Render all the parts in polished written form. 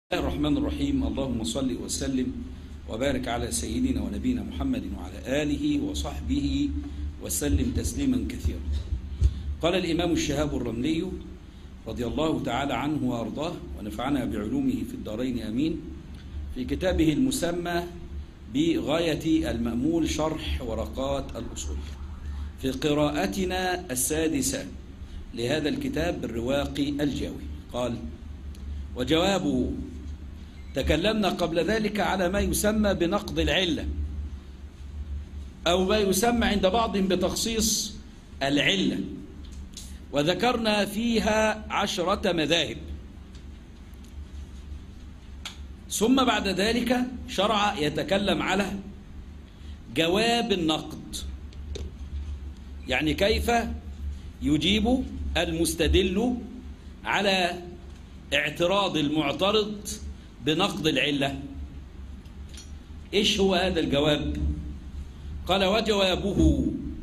بسم الله الرحمن الرحيم. اللهم صل وسلم وبارك على سيدنا ونبينا محمد وعلى آله وصحبه وسلم تسليما كثيرا. قال الإمام الشهاب الرملي رضي الله تعالى عنه وأرضاه ونفعنا بعلومه في الدارين آمين في كتابه المسمى بغاية المأمول شرح ورقات الأصول في قراءتنا السادسة لهذا الكتاب بالرواقي الجاوي. قال: وجوابه: تكلمنا قبل ذلك على ما يسمى بنقض العلة أو ما يسمى عند بعضهم بتخصيص العلة، وذكرنا فيها 10 مذاهب. ثم بعد ذلك شرع يتكلم على جواب النقد، يعني كيف يجيب المستدل على اعتراض المعترض بنقض العلة. إيش هو هذا الجواب؟ قال: وجوابه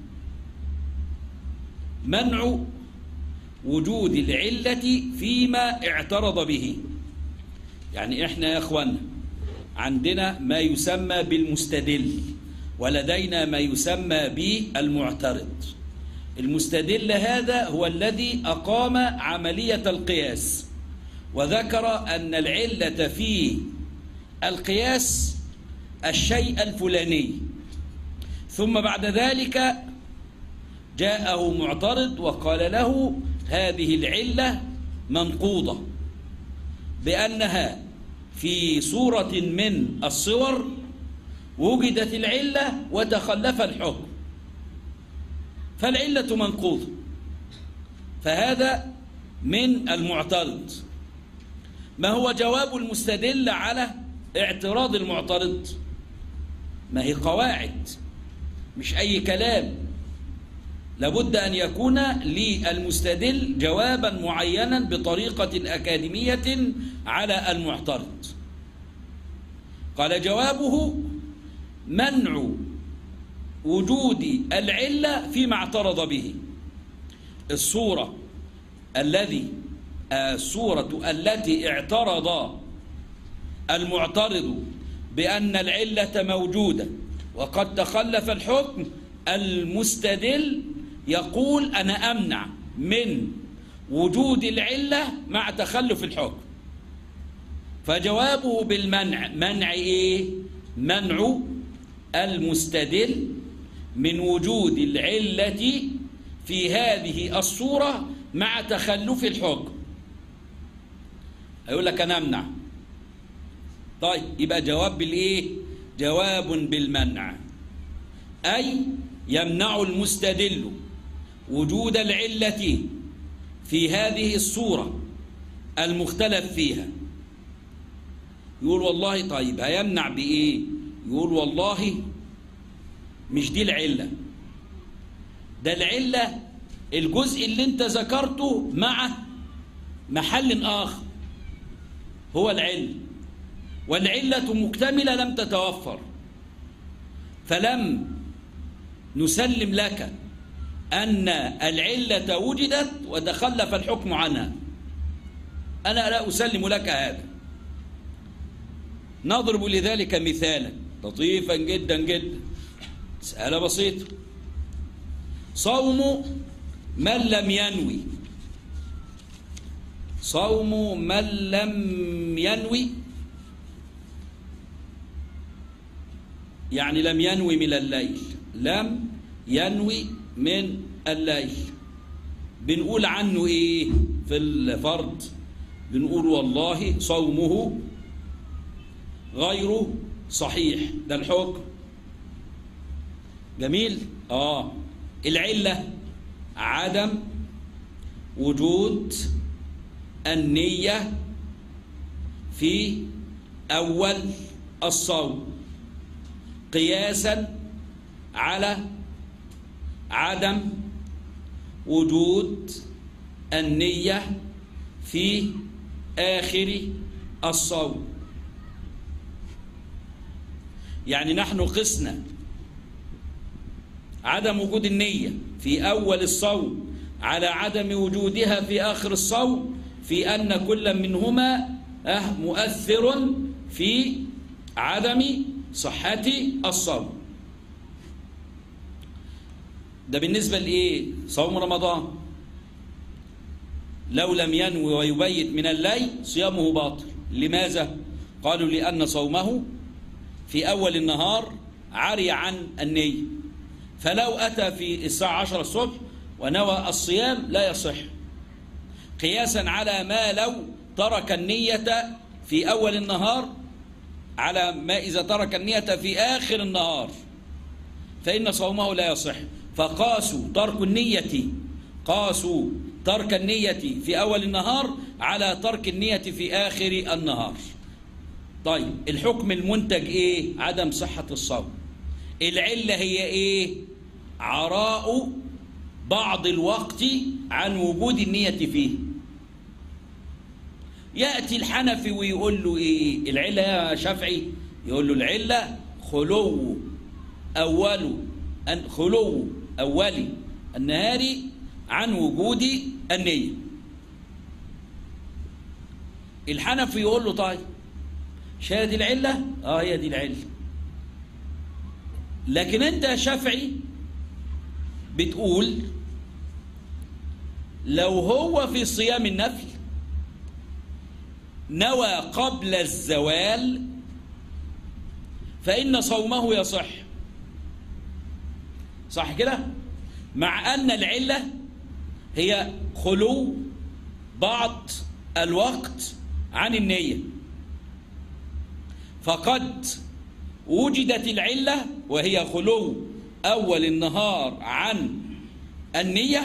منع وجود العلة فيما اعترض به. يعني إحنا يا أخوانا عندنا ما يسمى بالمستدل ولدينا ما يسمى بالمعترض. المستدل هذا هو الذي أقام عملية القياس وذكر أن العلة في القياس الشيء الفلاني، ثم بعد ذلك جاءه معترض وقال له هذه العلة منقوضة بأنها في صورة من الصور وجدت العلة وتخلف الحكم، فالعلة منقوضة. فهذا من المعترض. ما هو جواب المستدل على اعتراض المعترض؟ ما هي قواعد، مش أي كلام. لابد أن يكون للمستدل جوابا معينا بطريقة أكاديمية على المعترض. قال: جوابه منع وجود العلة فيما اعترض به. الصورة التي اعترض المعترض بأن العلة موجودة وقد تخلف الحكم، المستدل يقول أنا أمنع من وجود العلة مع تخلف الحكم. فجوابه بالمنع، منع إيه؟ منع المستدل من وجود العلة في هذه الصورة مع تخلف الحكم. هيقول لك أنا أمنع. طيب يبقى جواب بالإيه؟ جواب بالمنع، أي يمنع المستدل وجود العلة في هذه الصورة المختلف فيها. يقول والله طيب هيمنع بإيه؟ يقول والله مش دي العلة، ده العلة الجزء اللي انت ذكرته مع محل آخر هو العلة، والعلة مكتملة لم تتوفر، فلم نسلم لك أن العلة وجدت وتخلف الحكم عنها. أنا لا أسلم لك هذا. نضرب لذلك مثالا لطيفا جدا جدا، مسألة بسيطة. صوم من لم ينوي، صوم من لم ينوي يعني لم ينوي من الليل، لم ينوي من الليل. بنقول عنه ايه في الفرض؟ بنقول والله صومه غير صحيح. ده الحكم. جميل. العلة عدم وجود النية في أول الصوم قياسا على عدم وجود النية في آخر الصوم. يعني نحن قسنا عدم وجود النية في أول الصوم على عدم وجودها في آخر الصوم، في أن كل منهما مؤثر في عدم صحة الصوم. ده بالنسبة لإيه؟ صوم رمضان. لو لم ينوي ويبيت من الليل صيامه باطل. لماذا؟ قالوا لأن صومه في أول النهار عري عن النية، فلو أتى في الساعة 10 الصبح ونوى الصيام لا يصح، قياسا على ما لو ترك النية في أول النهار على ما إذا ترك النية في آخر النهار فإن صومه لا يصح. فقاسوا ترك النية في أول النهار على ترك النية في آخر النهار. طيب الحكم المنتج إيه؟ عدم صحة الصوم. العلة هي إيه؟ عراء بعض الوقت عن وجود النية فيه. يأتي الحنفي ويقول له إيه العلة يا شافعي؟ يقول له العلة خلو أول النهار عن وجود النية. الحنفي يقول له طيب شاهد العلة؟ هي دي العلة. لكن أنت يا شافعي بتقول لو هو في صيام النفل نوى قبل الزوال فإن صومه يصح. صح كده؟ مع أن العلة هي خلو بعض الوقت عن النية، فقد وجدت العلة وهي خلو أول النهار عن النية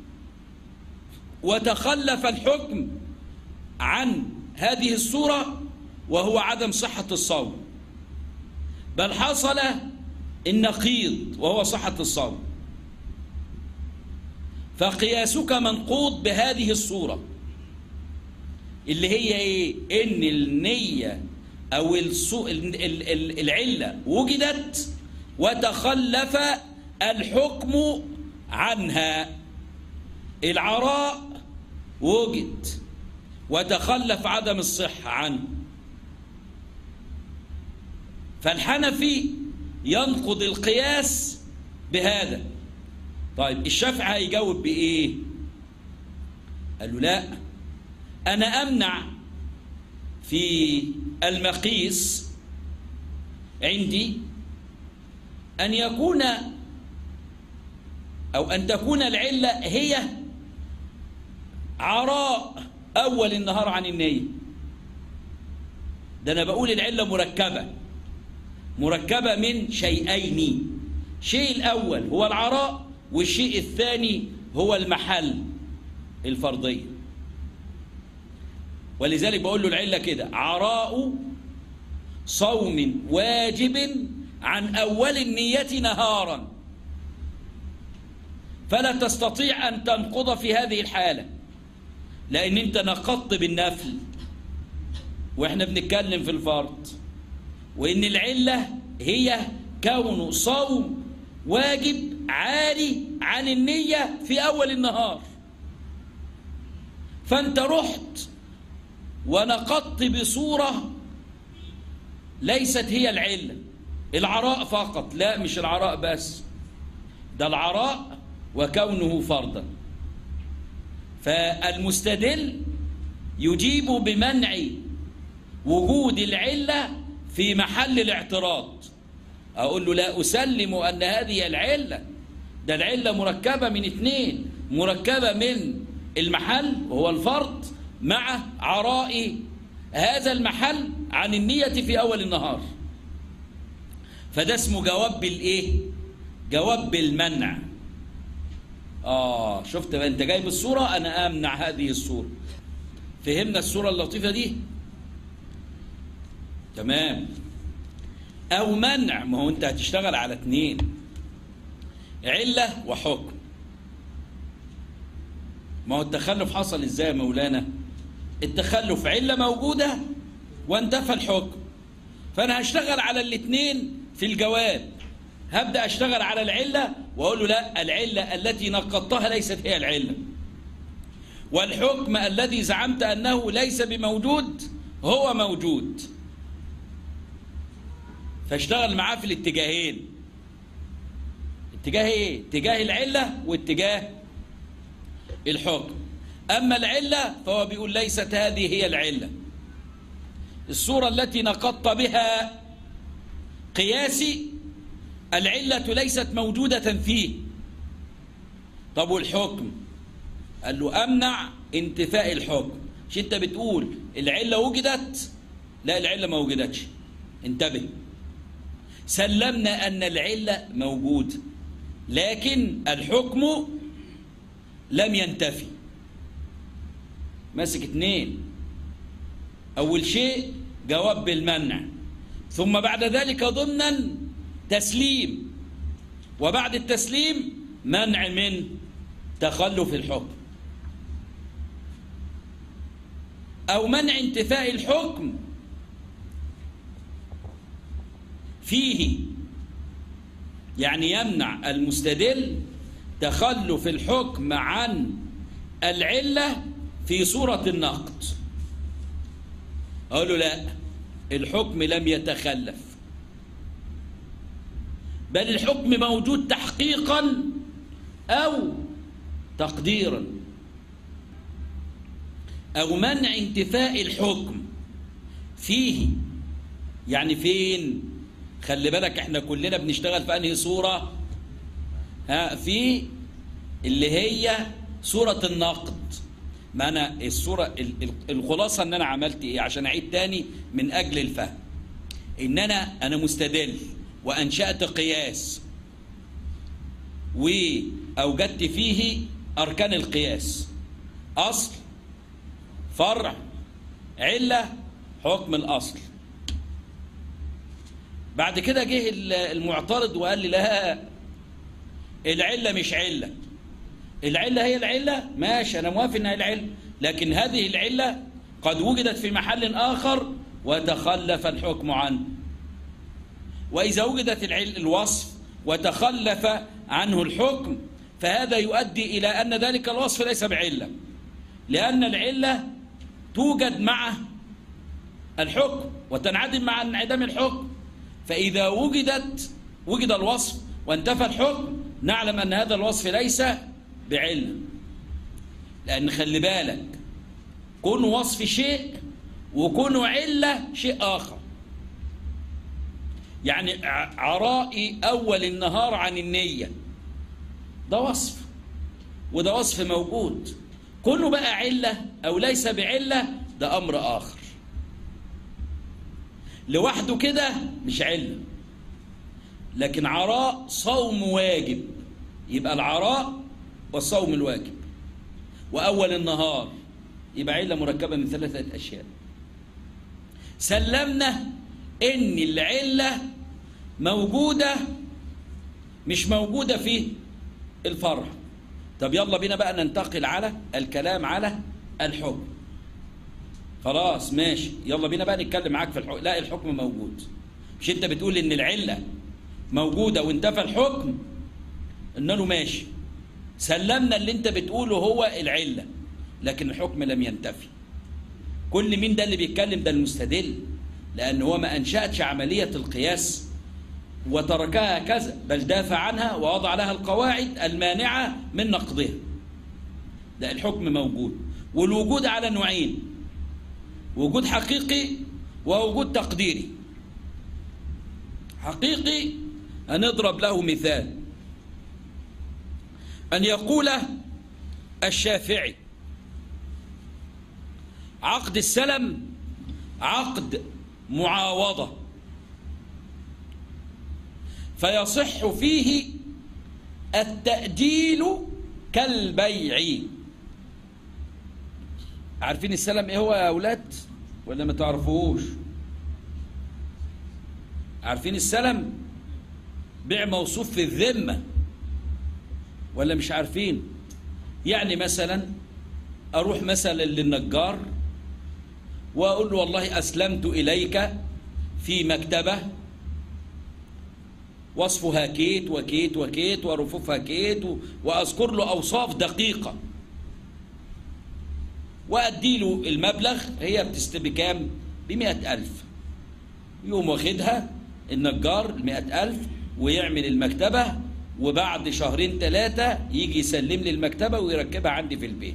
وتخلف الحكم عن هذه الصورة وهو عدم صحة الصوم، بل حصل النقيض وهو صحة الصوم. فقياسك منقوض بهذه الصورة اللي هي إيه؟ إن النية أو العلة وجدت وتخلف الحكم عنها. العراء وجد وتخلف عدم الصحة عنه، فالحنفي ينقض القياس بهذا. طيب الشافعي هيجاوب بإيه؟ قال له لا، أنا أمنع في المقيس عندي أن يكون أو أن تكون العلة هي عراء أول النهار عن النية. ده أنا بقول العلة مركبة من شيئين، شيء الأول هو العراء والشيء الثاني هو المحل الفرضية. ولذلك بقول له العلة كده عراء صوم واجب عن أول النية نهارا، فلا تستطيع أن تنقض في هذه الحالة لأن أنت نقضت بالنفل وإحنا بنتكلم في الفرض، وإن العلة هي كون صوم واجب عالي عن النية في أول النهار، فأنت رحت ونقضت بصورة ليست هي العلة، العراء فقط. لا، مش العراء بس، ده العراء وكونه فرضا. فالمستدل يجيب بمنع وجود العلة في محل الاعتراض. أقول له لا أسلم أن هذه العلة، ده العلة مركبة من اثنين، مركبة من المحل وهو الفرض مع عراء هذا المحل عن النية في أول النهار. فده اسمه جواب بالإيه؟ جواب بالمنع. شفت بقى أنت جايب الصورة، أنا أمنع هذه الصورة. فهمنا الصورة اللطيفة دي؟ تمام. أو منع، ما هو أنت هتشتغل على اتنين، علة وحكم. ما هو التخلف حصل إزاي يا مولانا؟ التخلف علة موجودة وانتفى الحكم، فأنا هشتغل على الاتنين في الجواب. هبدأ أشتغل على العلة وأقول له لا، العلة التي نقضتها ليست هي العلة، والحكم الذي زعمت أنه ليس بموجود هو موجود، فاشتغل معاه في الاتجاهين. اتجاه ايه؟ اتجاه العلة واتجاه الحكم. أما العلة فهو بيقول ليست هذه هي العلة. الصورة التي نقضت بها قياسي العلة ليست موجودة فيه. طب والحكم؟ قال له أمنع انتفاء الحكم. مش أنت بتقول العلة وجدت؟ لا، العلة ما وجدتش. انتبه، سلمنا أن العلة موجودة لكن الحكم لم ينتفي. ماسك اتنين. أول شيء جواب بالمنع، ثم بعد ذلك ضمنا تسليم، وبعد التسليم منع من تخلف الحكم أو منع انتفاء الحكم فيه، يعني يمنع المستدل تخلف الحكم عن العلة في صورة النقد. أقول له لا، الحكم لم يتخلف، بل الحكم موجود تحقيقا أو تقديرا. أو منع انتفاء الحكم فيه، يعني فين؟ خلي بالك احنا كلنا بنشتغل في انهي صورة؟ في اللي هي صورة النقد. ما انا الصورة الخلاصة ان انا عملت ايه عشان اعيد تاني من اجل الفهم. ان انا مستدل وانشأت قياس واوجدت فيه اركان القياس: اصل، فرع، علة، حكم الاصل. بعد كده جه المعترض وقال لي لا، العلة مش علة. العلة هي العلة، ماشي، أنا موافق إنها العلة، لكن هذه العلة قد وجدت في محل آخر وتخلف الحكم عنه. وإذا وجدت الوصف وتخلف عنه الحكم فهذا يؤدي إلى أن ذلك الوصف ليس بعلة، لأن العلة توجد مع الحكم وتنعدم مع انعدام الحكم. فإذا وجد الوصف وانتفى الحكم نعلم أن هذا الوصف ليس بعلة. لأن خلي بالك، كون وصف شيء وكون علة شيء آخر. يعني عرائي أول النهار عن النية، ده وصف وده وصف موجود. كونه بقى علة أو ليس بعلة ده أمر آخر. لوحده كده مش علة. لكن عراء صوم واجب، يبقى العراء والصوم الواجب. وأول النهار يبقى علة مركبة من 3 أشياء. سلمنا إن العلة موجودة مش موجودة في الفرع. طب يلا بينا بقى ننتقل على الكلام على الحكم. خلاص ماشي، يلا بينا بقى نتكلم معاك في الحكم. لا، الحكم موجود. مش انت بتقول ان العلة موجودة وانتفى الحكم؟ قلنا له ماشي، سلمنا اللي انت بتقوله هو العلة، لكن الحكم لم ينتفي. كل مين ده اللي بيتكلم؟ ده المستدل، لأن هو ما أنشأتش عملية القياس وتركها هكذا، بل دافع عنها ووضع لها القواعد المانعة من نقضها. ده الحكم موجود، والوجود على نوعين: وجود حقيقي ووجود تقديري. حقيقي هنضرب له مثال، أن يقول الشافعي: عقد السلم عقد معاوضة، فيصح فيه التأجيل كالبيع. عارفين السلم ايه هو يا أولاد ولا ما تعرفوش؟ عارفين السلم؟ بيع موصوف في الذمة ولا مش عارفين؟ يعني مثلا أروح مثلا للنجار وأقول له والله أسلمت إليك في مكتبة وصفها كيت وكيت وكيت ورفوفها كيت، وأذكر له أوصاف دقيقة، وأدي له المبلغ. هي بكام؟ ب100,000، يقوم واخدها النجار 100,000 ويعمل المكتبة، وبعد شهرين 3 يجي يسلم لي المكتبة ويركبها عندي في البيت.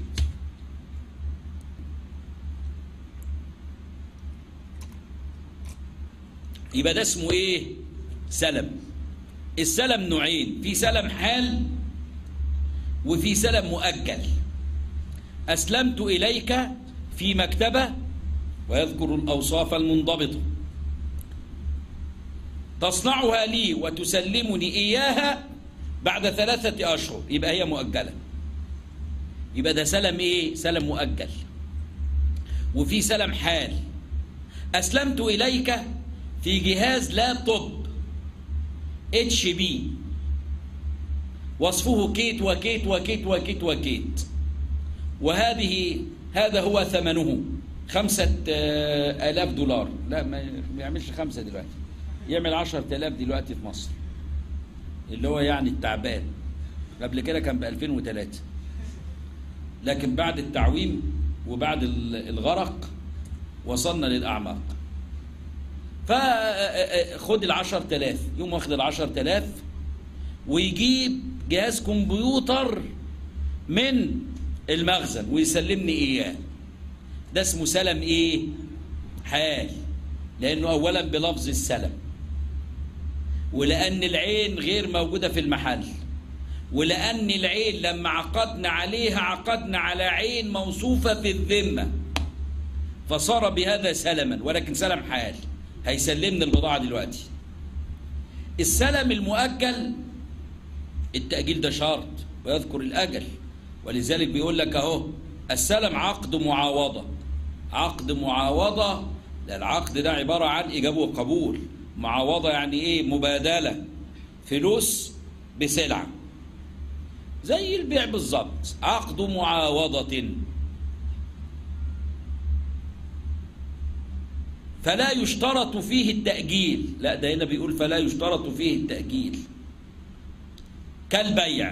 يبقى ده اسمه ايه؟ سلم. السلم نوعين، في سلم حال وفي سلم مؤجل. أسلمت إليك في مكتبة، ويذكر الأوصاف المنضبطة، تصنعها لي وتسلمني إياها بعد 3 أشهر، يبقى هي مؤجلة. يبقى ده سلم إيه؟ سلم مؤجل. وفي سلم حال، أسلمت إليك في جهاز لابتوب HP، وصفه كيت وكيت وكيت وكيت وكيت، هذا هو ثمنه 5,000 دولار. لا، ما يعملش 5 دلوقتي، يعمل 10,000 دلوقتي في مصر، اللي هو يعني التعبان. قبل كده كان ب2003، لكن بعد التعويم وبعد الغرق وصلنا للأعماق. فخد 10,000، يوم واخد 10,000 ويجيب جهاز كمبيوتر من المخزن ويسلمني إياه. ده اسمه سلم إيه؟ حال، لأنه أولا بلفظ السلم، ولأن العين غير موجودة في المحل، ولأن العين لما عقدنا عليها عقدنا على عين موصوفة في الذمة، فصار بهذا سلما، ولكن سلم حال. هيسلمني البضاعة دلوقتي. السلم المؤجل، التأجيل ده شرط ويذكر الأجل، ولذلك بيقول لك أهو السلم عقد معاوضة. عقد معاوضة، لا، العقد ده عبارة عن إيجاب وقبول. معاوضة يعني إيه؟ مبادلة، فلوس بسلعة، زي البيع بالظبط. عقد معاوضة، فلا يشترط فيه التأجيل. لا، ده هنا بيقول فلا يشترط فيه التأجيل، كالبيع.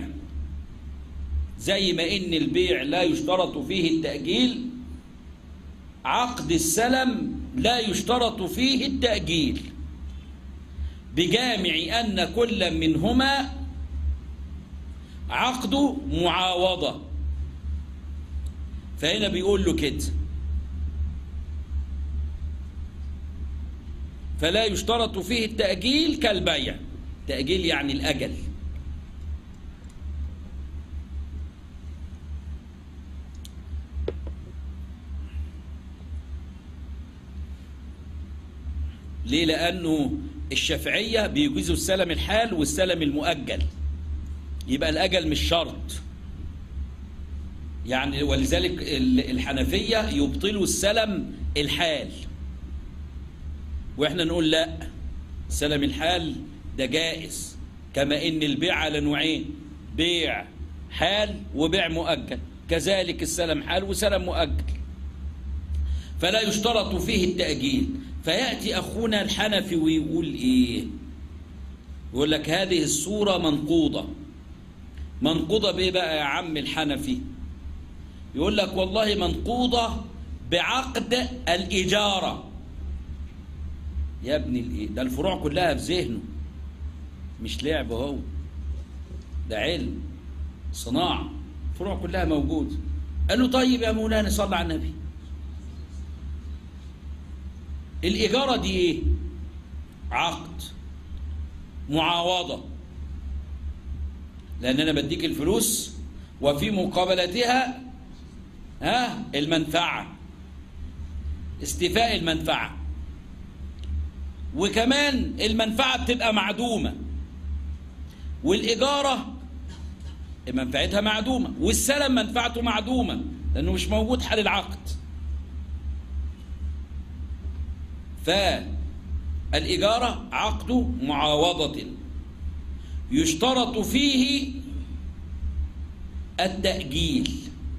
زي ما إن البيع لا يشترط فيه التأجيل، عقد السلم لا يشترط فيه التأجيل، بجامع أن كل منهما عقد معاوضة. فهنا بيقول له كده فلا يشترط فيه التأجيل كالبيع. تأجيل يعني الأجل. ليه؟ لأنه الشافعية بيجوزوا السلم الحال والسلم المؤجل، يبقى الأجل مش شرط يعني. ولذلك الحنفية يبطلوا السلم الحال، وإحنا نقول لا، السلم الحال ده جائز، كما إن البيع على نوعين، بيع حال وبيع مؤجل، كذلك السلم حال وسلم مؤجل. فلا يشترط فيه التأجيل. فيأتي أخونا الحنفي ويقول إيه؟ يقول لك هذه الصورة منقوضة. منقوضة بإيه بقى يا عم الحنفي؟ يقول لك والله منقوضة بعقد الإجارة. يا ابني ده الفروع كلها في ذهنه، مش لعب، هو ده علم صناعة، الفروع كلها موجودة. قال له طيب يا مولانا صلى على النبي، الإجارة دي إيه؟ عقد معاوضة، لأن أنا بديك الفلوس وفي مقابلتها المنفعة، استيفاء المنفعة، وكمان المنفعة بتبقى معدومة، والإجارة منفعتها معدومة، والسلم منفعته معدومة لأنه مش موجود حال العقد. فالإجارة عقد معاوضة يشترط فيه التأجيل.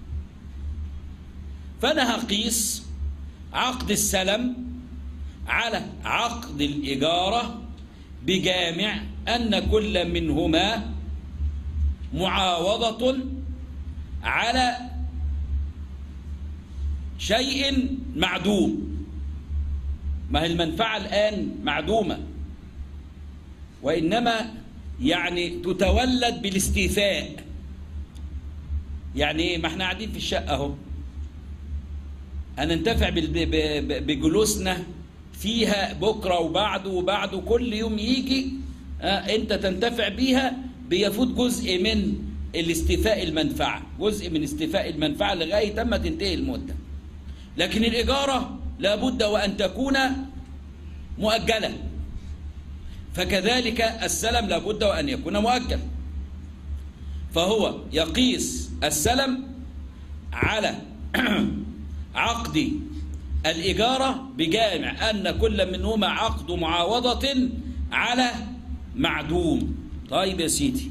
فأنا هقيس عقد السلم على عقد الإجارة بجامع أن كل منهما معاوضة على شيء معدوم. ما هي المنفعة الآن معدومة، وإنما يعني تتولد بالاستيفاء. يعني ايه؟ ما احنا قاعدين في الشقة اهو، هننتفع بجلوسنا فيها بكرة وبعده كل يوم يجي انت تنتفع بيها، بيفوت جزء من الاستيفاء المنفعة، جزء من استيفاء المنفعة لغاية ما تنتهي المدة. لكن الإجارة لابد وأن تكون مؤجلة، فكذلك السلم لابد وأن يكون مؤجل. فهو يقيس السلم على عقد الإجارة بجامع أن كل منهما عقد معاوضة على معدوم. طيب يا سيدي،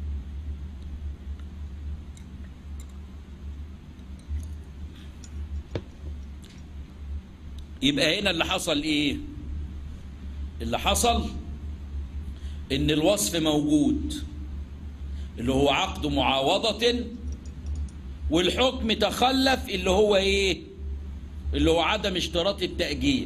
يبقى هنا اللي حصل ايه؟ اللي حصل ان الوصف موجود اللي هو عقد معاوضة، والحكم تخلف اللي هو ايه؟ اللي هو عدم اشتراط التأجيل.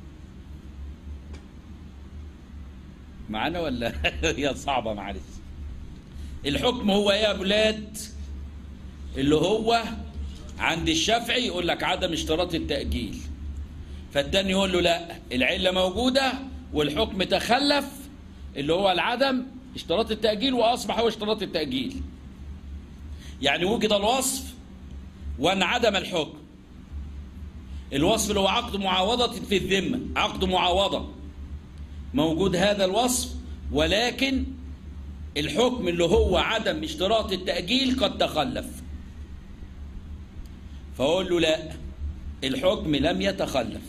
معانا ولا هي صعبة؟ معلش. الحكم هو ايه يا بلاد؟ اللي هو عند الشافعي يقول لك عدم اشتراط التأجيل، فالتاني يقول له لا، العلة موجودة والحكم تخلف اللي هو العدم اشتراط التأجيل، وأصبح هو اشتراط التأجيل. يعني وجد الوصف وانعدم الحكم. الوصف اللي هو عقد معاوضة في الذمة، عقد معاوضة موجود هذا الوصف، ولكن الحكم اللي هو عدم اشتراط التأجيل قد تخلف. فأقول له لا، الحكم لم يتخلف.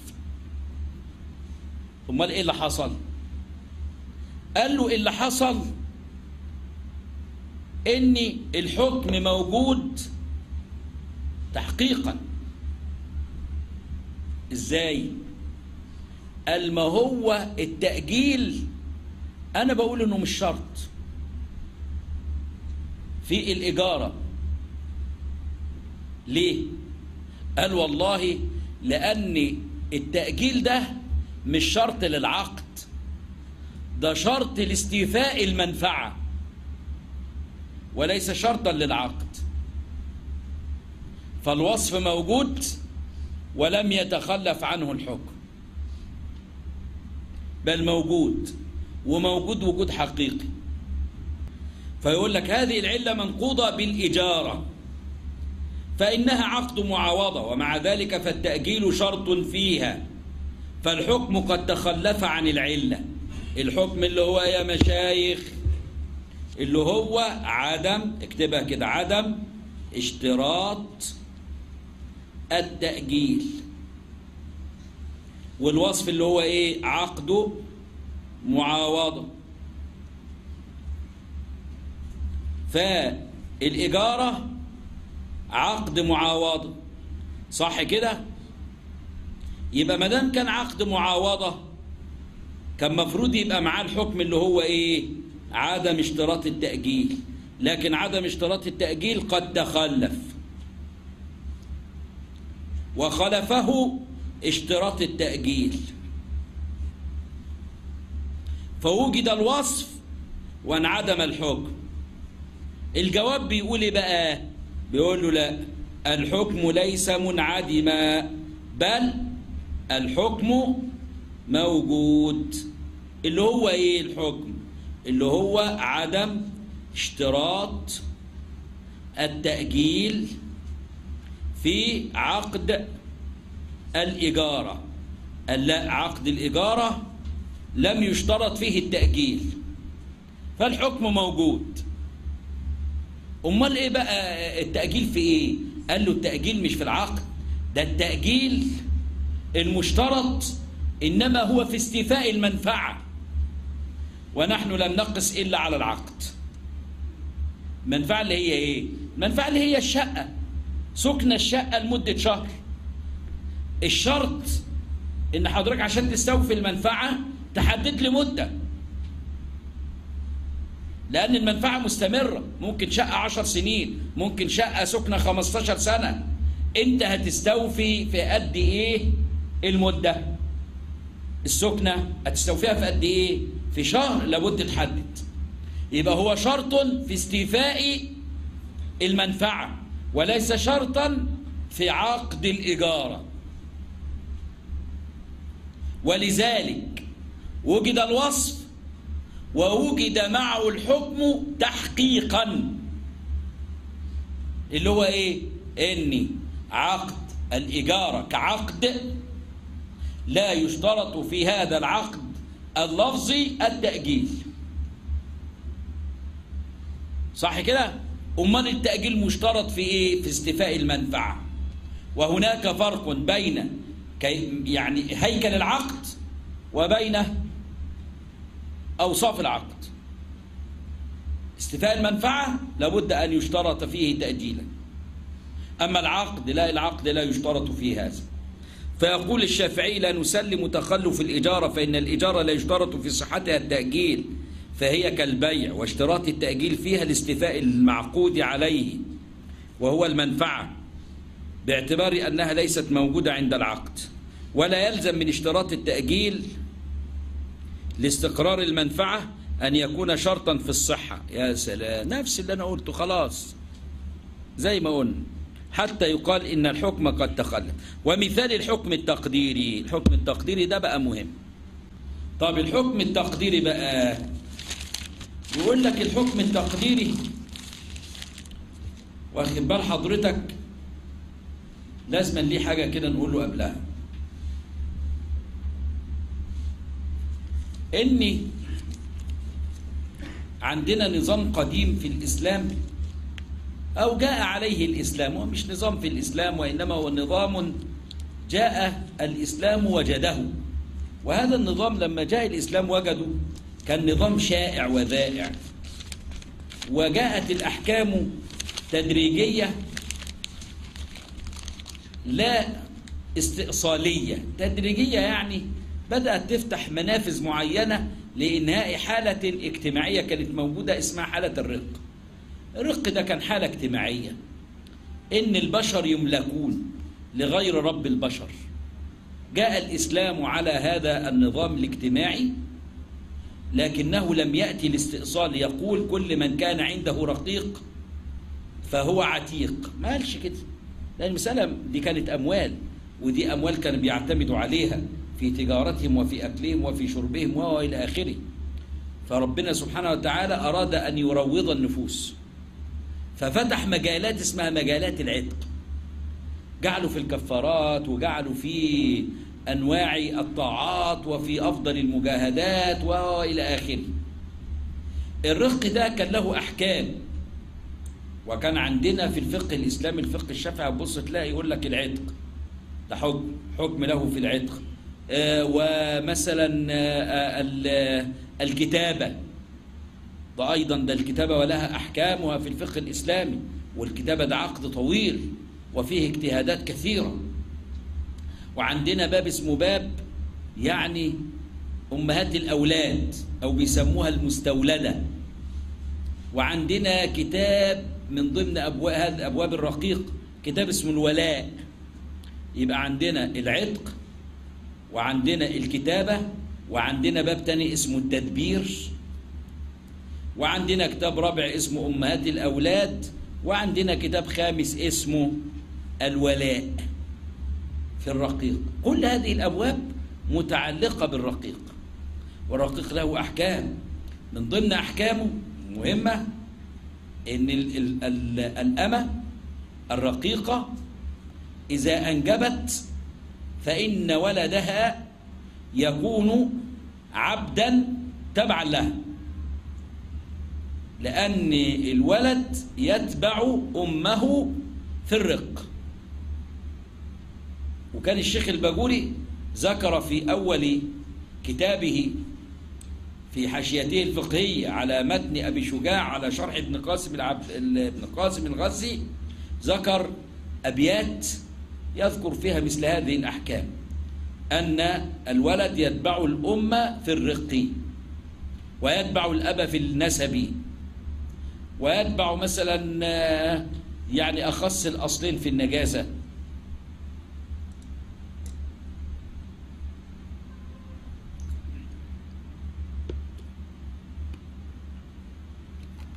امال ايه اللي حصل؟ قال له اللي حصل ان الحكم موجود تحقيقا. ازاي؟ قال ما هو التأجيل انا بقول انه مش شرط في الإجارة. ليه؟ قال والله لأن التأجيل ده مش شرط للعقد، ده شرط لاستيفاء المنفعة وليس شرطا للعقد. فالوصف موجود ولم يتخلف عنه الحكم، بل موجود، وموجود وجود حقيقي. فيقول لك هذه العلة منقوضة بالإجارة فإنها عقد معاوضة، ومع ذلك فالتأجيل شرط فيها، فالحكم قد تخلف عن العلة. الحكم اللي هو يا مشايخ اللي هو عدم، اكتبها كده، عدم اشتراط التأجيل. والوصف اللي هو ايه؟ عقد معاوضة. فالإجارة عقد معاوضة، صح كده؟ يبقى ما دام كان عقد معاوضة كان مفروض يبقى معاه الحكم اللي هو ايه؟ عدم اشتراط التأجيل. لكن عدم اشتراط التأجيل قد تخلف، وخلفه اشتراط التأجيل، فوجد الوصف وانعدم الحكم. الجواب بيقول ايه بقى؟ بيقول له لا، الحكم ليس منعدما، بل الحكم موجود. اللي هو ايه الحكم؟ اللي هو عدم اشتراط التأجيل في عقد الإجارة. لا، عقد الإجارة لم يشترط فيه التأجيل، فالحكم موجود. امال ايه بقى التأجيل في ايه؟ قال له التأجيل مش في العقد، ده التأجيل المشترط انما هو في استيفاء المنفعة، ونحن لم نقس الا على العقد. المنفعة اللي هي ايه؟ المنفعة اللي هي الشقة، سكن الشقة لمدة شهر. الشرط ان حضرتك عشان تستوفي المنفعة تحدد لي مدة، لأن المنفعة مستمرة، ممكن شقة 10 سنين، ممكن شقة سكنة 15 سنة. أنت هتستوفي في قد إيه المدة؟ السكنة هتستوفيها في قد إيه؟ في شهر لابد تحدد. يبقى هو شرط في استيفاء المنفعة وليس شرطا في عقد الإجارة. ولذلك وجد الوصف ووجد معه الحكم تحقيقا، اللي هو ايه؟ ان عقد الإجارة كعقد لا يشترط في هذا العقد اللفظي التأجيل. صح كده؟ أمال التأجيل مشترط في ايه؟ في استيفاء المنفعة. وهناك فرق بين يعني هيكل العقد وبين أوصاف العقد. استيفاء المنفعة لابد أن يشترط فيه تأجيلا، أما العقد لا، العقد لا يشترط فيه هذا. فيقول الشافعي: لا نسلم تخلف الإجارة، فإن الإجارة لا يشترط في صحتها التأجيل، فهي كالبيع، واشتراط التأجيل فيها لاستيفاء المعقود عليه وهو المنفعة، باعتبار أنها ليست موجودة عند العقد. ولا يلزم من اشتراط التأجيل لاستقرار المنفعة أن يكون شرطا في الصحة. يا سلام، نفس اللي أنا قلته خلاص زي ما قلنا، حتى يقال إن الحكم قد تخلف. ومثال الحكم التقديري، الحكم التقديري ده بقى مهم. طب الحكم التقديري بقى يقول لك الحكم التقديري، واخد بال حضرتك، لازم ليه حاجة كده نقول له قبلها، إني عندنا نظام قديم في الإسلام أو جاء عليه الإسلام، هو مش نظام في الإسلام وإنما هو نظام جاء الإسلام وجده. وهذا النظام لما جاء الإسلام وجده كان نظام شائع وذائع، وجاءت الأحكام تدريجية لا استئصالية. تدريجية يعني بدأت تفتح منافذ معينة لإنهاء حالة اجتماعية كانت موجودة اسمها حالة الرق. الرق ده كان حالة اجتماعية، إن البشر يملكون لغير رب البشر. جاء الإسلام على هذا النظام الاجتماعي، لكنه لم يأتي الاستئصال يقول كل من كان عنده رقيق فهو عتيق، ما قالش كده، لأن المسألة دي كانت أموال، ودي أموال كانوا بيعتمدوا عليها في تجارتهم وفي أكلهم وفي شربهم وإلى آخره. فربنا سبحانه وتعالى أراد أن يروض النفوس، ففتح مجالات اسمها مجالات العتق، جعلوا في الكفارات وجعلوا في أنواع الطاعات وفي أفضل المجاهدات وإلى آخره. الرق ده كان له أحكام، وكان عندنا في الفقه الإسلامي الفقه الشافعي بص تلاقي يقول لك العتق ده حكم له في العتق. ومثلا الكتابة ده أيضا ده الكتابة ولها أحكامها في الفقه الإسلامي، والكتابة ده عقد طويل وفيه اجتهادات كثيرة. وعندنا باب اسمه باب يعني أمهات الأولاد أو بيسموها المستولدة. وعندنا كتاب من ضمن أبواب الرقيق كتاب اسمه الولاء. يبقى عندنا العتق وعندنا الكتابة وعندنا باب تاني اسمه التدبير وعندنا كتاب رابع اسمه أمهات الأولاد وعندنا كتاب خامس اسمه الولاء في الرقيق. كل هذه الأبواب متعلقة بالرقيق، والرقيق له أحكام. من ضمن أحكامه مهمة إن الأمة الرقيقة إذا أنجبت فإن ولدها يكون عبدا تبعا لها، لأن الولد يتبع أمه في الرق. وكان الشيخ الباجوري ذكر في أول كتابه في حاشيته الفقهية على متن أبي شجاع على شرح ابن قاسم الغزي، ذكر أبيات يذكر فيها مثل هذه الأحكام، أن الولد يتبع الأم في الرق ويتبع الأب في النسب ويتبع مثلا يعني أخص الأصلين في النجاسة.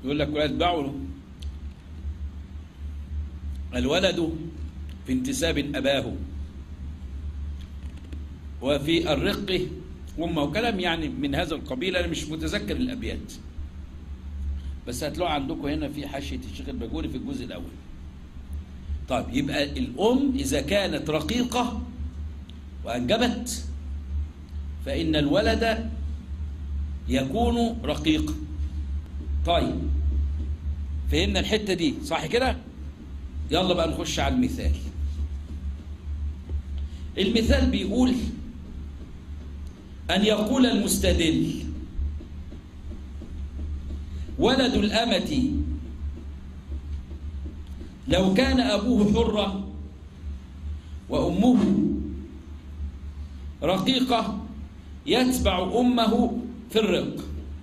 يقول لك ولا يتبعه الولد في انتساب أباه وفي الرق أمه، كلام يعني من هذا القبيل. أنا مش متذكر الأبيات، بس هتلاقوا عندكم هنا في حاشية الشيخ الباجوري في الجزء الأول. طيب، يبقى الأم إذا كانت رقيقة وأنجبت فإن الولد يكون رقيقا. طيب، فهمنا الحتة دي صح كده؟ يلا بقى نخش على المثال. المثال بيقول أن يقول المستدل: ولد الأمة لو كان أبوه حرا وأمه رقيقة يتبع أمه في الرق.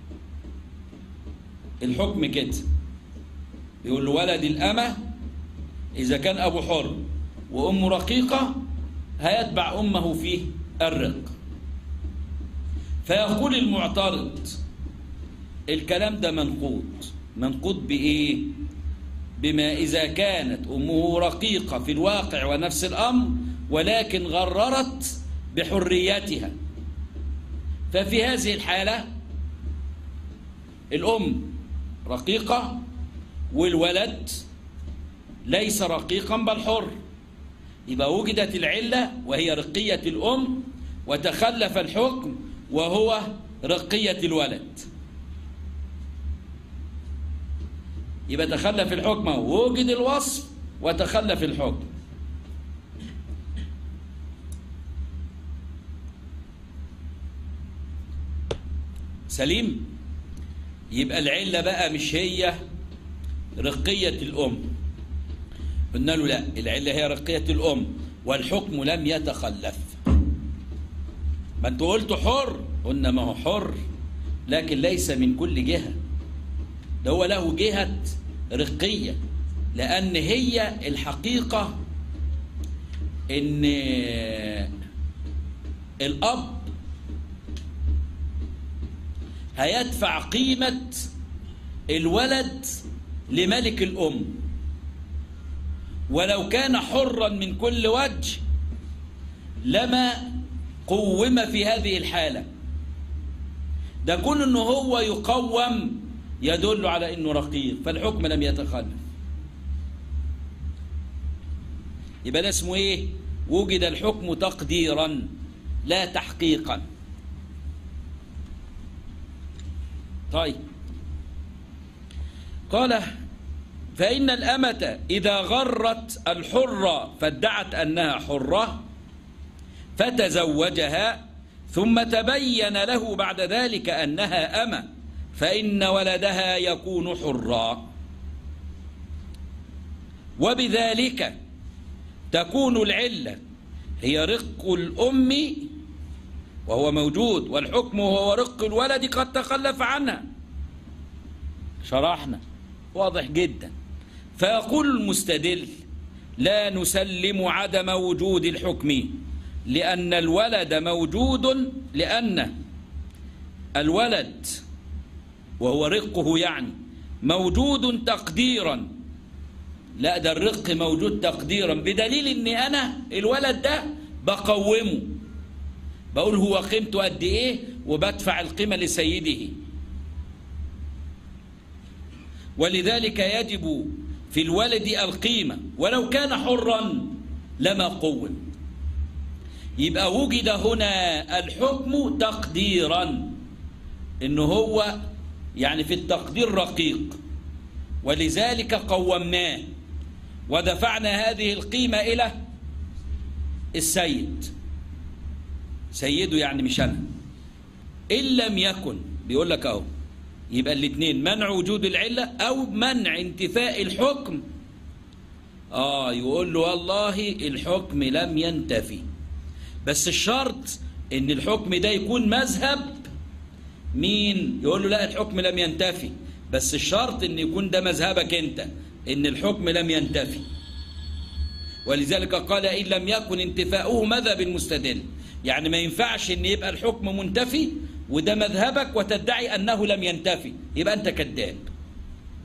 الحكم كده، يقول له ولد الأمة إذا كان أبو حر وأمه رقيقة هيتبع أمه في الرق. فيقول المعترض: الكلام ده منقوض بإيه؟ بما إذا كانت أمه رقيقة في الواقع ونفس الأمر ولكن غررت بحريتها، ففي هذه الحالة الأم رقيقة والولد ليس رقيقا بل حر، يبقى وجدت العلة وهي رقية الأم وتخلف الحكم وهو رقية الولد. يبقى تخلف الحكم ووجد الوصف وتخلف الحكم. سليم؟ يبقى العلة بقى مش هي رقية الأم، قلنا له لا، العلة هي رقية الأم والحكم لم يتخلف. ما انتوا قلتوا حر، قلنا ما هو حر لكن ليس من كل جهة، ده هو له جهة رقية، لأن هي الحقيقة إن الأب هيدفع قيمة الولد لملك الأم، ولو كان حرا من كل وجه لما قوم في هذه الحالة. ده كون انه هو يقوم يدل على انه رقيق، فالحكم لم يتخلف. يبقى ده اسمه ايه؟ وجد الحكم تقديرا لا تحقيقا. طيب، قال: فإن الأمة إذا غرت الحرة فادعت أنها حرة فتزوجها ثم تبين له بعد ذلك أنها أمة فإن ولدها يكون حرا، وبذلك تكون العلة هي رق الأم وهو موجود، والحكم هو رق الولد قد تخلف عنها. شرحنا واضح جدا. فيقول المستدل: لا نسلم عدم وجود الحكم لأن الولد موجود، لأن الولد وهو رقه يعني موجود تقديرا. لا، ده الرق موجود تقديرا بدليل أني أنا الولد ده بقومه، بقول هو قيمته قد إيه وبدفع القيمة لسيده، ولذلك يجب في الولد القيمة ولو كان حرا لما قوم. يبقى وجد هنا الحكم تقديرا، إنه هو يعني في التقدير رقيق، ولذلك قومناه ودفعنا هذه القيمة إلى السيد، سيده يعني مش أنا. إن لم يكن، بيقول لك أهو، يبقى الاثنين منع وجود العلة أو منع انتفاء الحكم. يقول له والله الحكم لم ينتفي، بس الشرط ان الحكم ده يكون مذهب مين؟ يقول له لا، الحكم لم ينتفي، بس الشرط ان يكون ده مذهبك انت، ان الحكم لم ينتفي. ولذلك قال: إن لم يكن انتفاؤه مذهب المستدل، يعني ما ينفعش ان يبقى الحكم منتفي وده مذهبك وتدعي أنه لم ينتفي، يبقى أنت كذاب.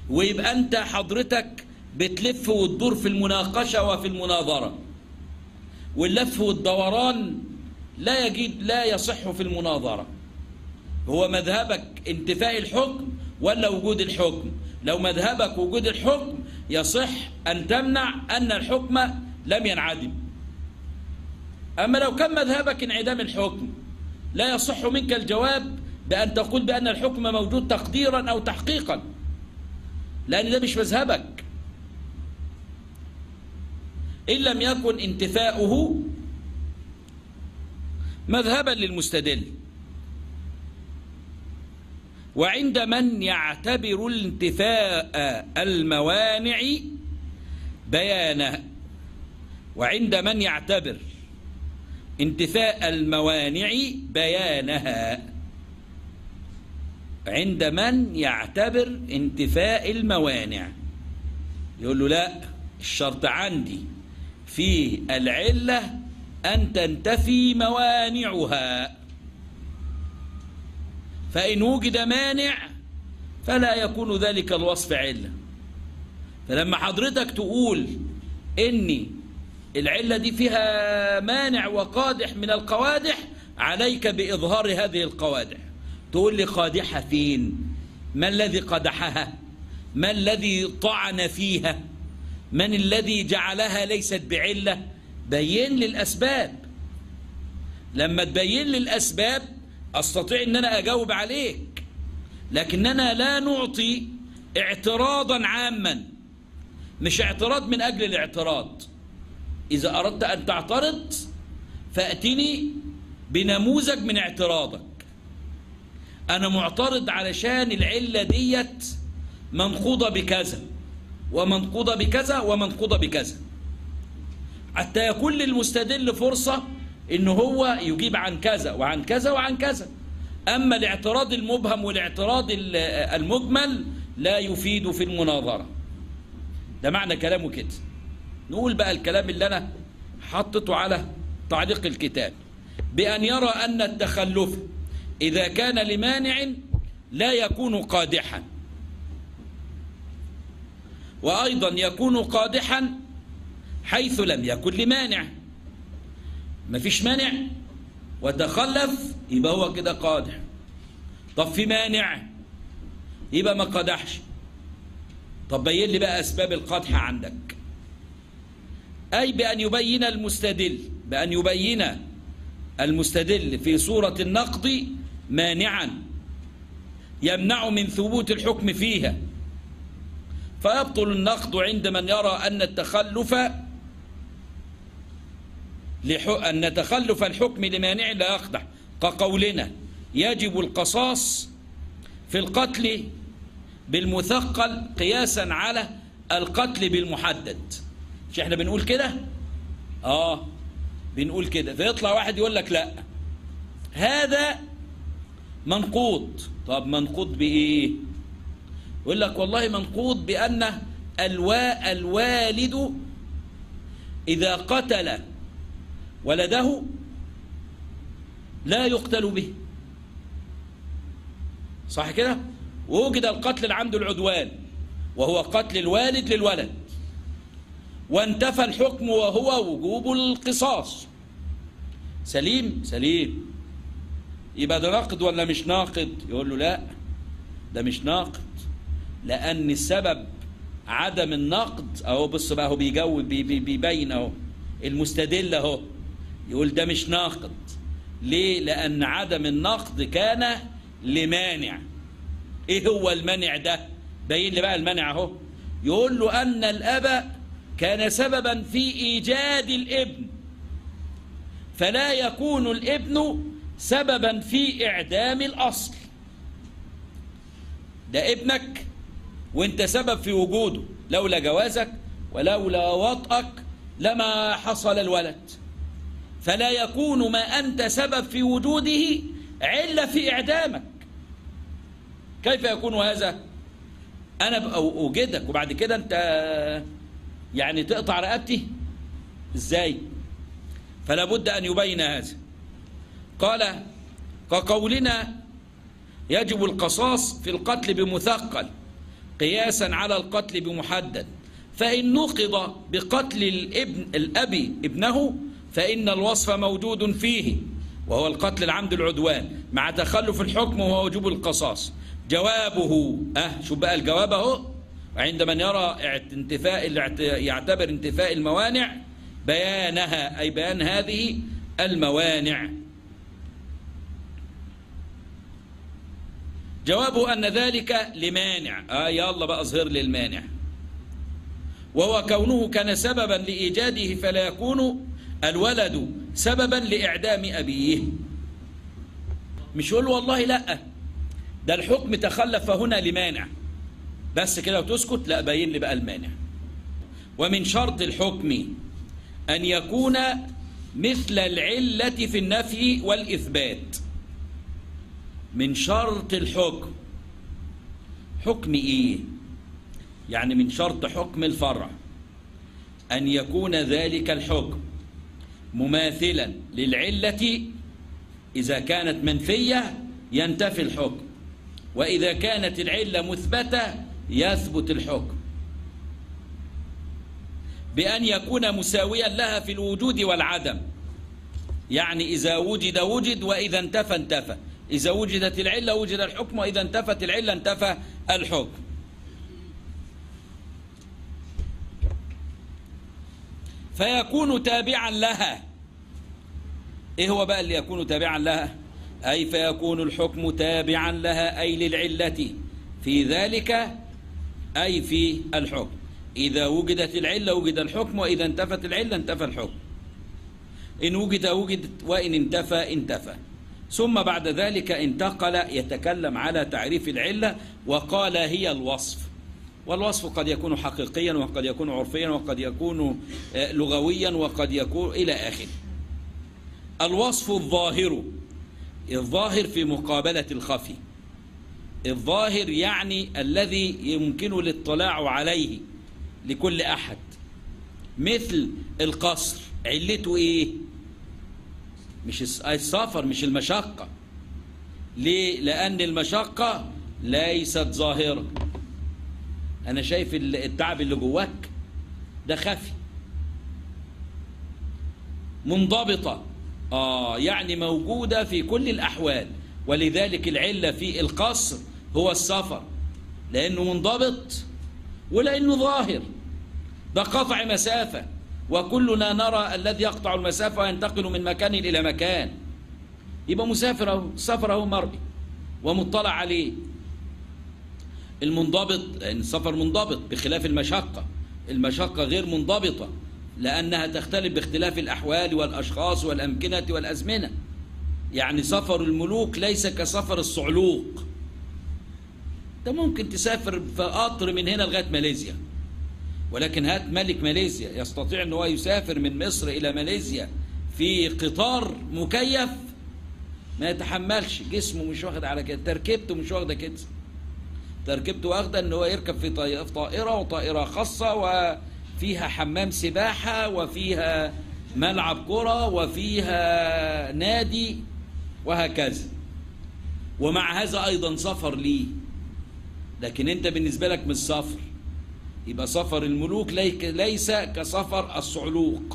ويبقى أنت حضرتك بتلف وتدور في المناقشة وفي المناظرة، واللف والدوران لا يصح في المناظرة. هو مذهبك انتفاء الحكم ولا وجود الحكم؟ لو مذهبك وجود الحكم يصح أن تمنع أن الحكم لم ينعدم. أما لو كان مذهبك انعدام الحكم لا يصح منك الجواب بأن تقول بأن الحكم موجود تقديرا أو تحقيقا، لأن ده مش مذهبك، إن لم يكن انتفاؤه مذهبا للمستدل. وعند من يعتبر انتفاء الموانع بيانها، وعند من يعتبر انتفاء الموانع بيانها، عند من يعتبر انتفاء الموانع يقول له لا، الشرط عندي في العلة أن تنتفي موانعها، فإن وجد مانع فلا يكون ذلك الوصف علة. فلما حضرتك تقول إن العلة دي فيها مانع وقادح من القوادح، عليك بإظهار هذه القوادح. تقول لي قادحة فين؟ ما الذي قدحها؟ ما الذي طعن فيها؟ من الذي جعلها ليست بعلة؟ بين لي الأسباب. لما تبين لي الأسباب أستطيع أن أنا أجاوب عليك، لكننا لا نعطي اعتراضا عاما، مش اعتراض من أجل الاعتراض. إذا أردت أن تعترض فأتني بنموذج من اعتراضك. أنا معترض علشان العلة ديت منقوضة بكذا ومنقوضة بكذا ومنقوضة بكذا، حتى يكون للمستدل فرصة إن هو يجيب عن كذا وعن كذا وعن كذا. أما الاعتراض المبهم والاعتراض المجمل لا يفيد في المناظرة. ده معنى كلامه كده. نقول بقى الكلام اللي أنا حطته على تعليق الكتاب، بأن يرى أن التخلف إذا كان لمانع لا يكون قادحا، وأيضا يكون قادحا حيث لم يكن لمانع. ما فيش مانع وتخلف يبقى هو كده قادح. طب في مانع يبقى ما قدحش. طب بين لي بقى أسباب القدح عندك. أي بأن يبين المستدل في صورة النقض مانعا يمنع من ثبوت الحكم فيها، فيبطل النقض عند من يرى أن تخلف الحكم لمانع لا يقدح، كقولنا يجب القصاص في القتل بالمثقل قياسا على القتل بالمحدد. مش احنا بنقول كده؟ بنقول كده. فيطلع واحد يقول لك لا هذا منقوض. طب منقوض بإيه؟ يقول لك والله منقوض بأن الوالد إذا قتل ولده لا يقتل به، صح كده؟ ووجد القتل اللي عنده العدوان وهو قتل الوالد للولد، وانتفى الحكم وهو وجوب القصاص. سليم؟ سليم. يبقى ده ناقض ولا مش ناقض؟ يقول له لا ده مش ناقض، لأن السبب عدم النقض أهو. بص بقى هو بيجاوب بيبين أهو المستدل أهو يقول ده مش ناقض. ليه؟ لأن عدم النقض كان لمانع. إيه هو المانع ده؟ بين لي بقى المانع أهو. يقول له أن الأب كان سببا في إيجاد الابن، فلا يكون الابن سببا في إعدام الأصل. ده ابنك وانت سبب في وجوده، لولا جوازك ولولا وطئك لما حصل الولد، فلا يكون ما أنت سبب في وجوده علة في إعدامك. كيف يكون هذا؟ أنا أوجدك وبعد كده أنت يعني تقطع رقبتي إزاي؟ فلا بد أن يبين هذا. قال كقولنا يجب القصاص في القتل بمثقل قياسا على القتل بمحدد، فإن نقض بقتل الأب ابنه فإن الوصف موجود فيه، وهو القتل العمد العدوان مع تخلف الحكم وهو وجوب القصاص. جوابه شو بقى الجواب اهو، عند من يرى يعتبر انتفاء الموانع بيانها، أي بيان هذه الموانع. جوابه أن ذلك لمانع، يلا بقى اظهر لي المانع، وهو كونه كان سببا لإيجاده فلا يكون الولد سببا لإعدام أبيه. مش يقول والله لا ده الحكم تخلف هنا لمانع بس كده وتسكت، لا بين لي بقى المانع. ومن شرط الحكم أن يكون مثل العلة في النفي والإثبات. من شرط الحكم، حكم إيه؟ يعني من شرط حكم الفرع أن يكون ذلك الحكم مماثلا للعلة. إذا كانت منفية ينتفي الحكم، وإذا كانت العلة مثبتة يثبت الحكم، بأن يكون مساويا لها في الوجود والعدم. يعني إذا وجد وجد، وإذا انتفى انتفى. إذا وجدت العلة وجد الحكم، وإذا انتفت العلة انتفى الحكم. فيكون تابعا لها. إيه هو بقى اللي يكون تابعا لها؟ أي فيكون الحكم تابعا لها، أي للعلة في ذلك، أي في الحكم. إذا وجدت العلة وجد الحكم، وإذا انتفت العلة انتفى الحكم. إن وجد وجد، وإن انتفى انتفى. ثم بعد ذلك انتقل يتكلم على تعريف العلة وقال هي الوصف. والوصف قد يكون حقيقيا، وقد يكون عرفيا، وقد يكون لغويا، وقد يكون إلى آخره. الوصف الظاهر، الظاهر في مقابلة الخفي. الظاهر يعني الذي يمكن الاطلاع عليه لكل أحد، مثل القصر. علته إيه؟ مش السفر، مش المشقة. ليه؟ لأن المشقة ليست ظاهرة. أنا شايف التعب اللي جواك ده خفي. منضبطة، يعني موجودة في كل الأحوال. ولذلك العلة في القصر هو السفر، لأنه منضبط ولأنه ظاهر. ده قطع مسافة، وكلنا نرى الذي يقطع المسافة وينتقل من مكان إلى مكان، يبقى مسافر أهو، السفر أهو مرئي ومطلع عليه. المنضبط، لأن السفر منضبط بخلاف المشقة. المشقة غير منضبطة لأنها تختلف باختلاف الأحوال والأشخاص والأمكنة والأزمنة. يعني سفر الملوك ليس كسفر الصعلوق. أنت ممكن تسافر في قطر من هنا لغاية ماليزيا، ولكن هات ملك ماليزيا يستطيع أن هو يسافر من مصر إلى ماليزيا في قطار مكيف؟ ما يتحملش، جسمه مش واخد على كده، تركيبته مش واخده كده. تركيبته واخده أن هو يركب في طائرة، وطائرة خاصة وفيها حمام سباحة وفيها ملعب كرة وفيها نادي وهكذا. ومع هذا أيضا سفر ليه. لكن أنت بالنسبة لك مش سفر. يبقى سفر الملوك ليس كسفر الصعلوق.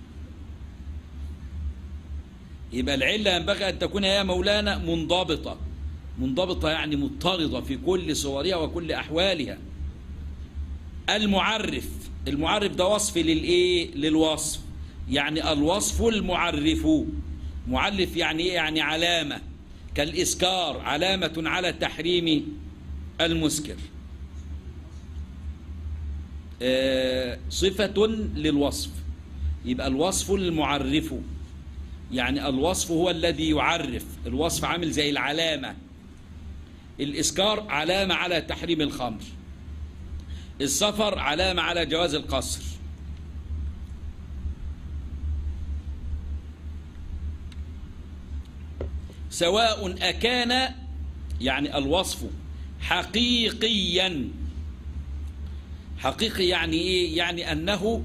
يبقى العلة ينبغي أن تكون يا مولانا منضبطة. منضبطة يعني مضطردة في كل صورها وكل أحوالها. المعرف، المعرف ده وصف للإيه؟ للوصف. يعني الوصف المعرف. معرف يعني إيه؟ يعني علامة، كالإسكار علامة على تحريم المسكر. صفة للوصف. يبقى الوصف المعرف، يعني الوصف هو الذي يعرف. الوصف عامل زي العلامة. الإسكار علامة على تحريم الخمر، السفر علامة على جواز القصر. سواء أكان، يعني الوصف حقيقيا. حقيقي يعني إيه؟ يعني أنه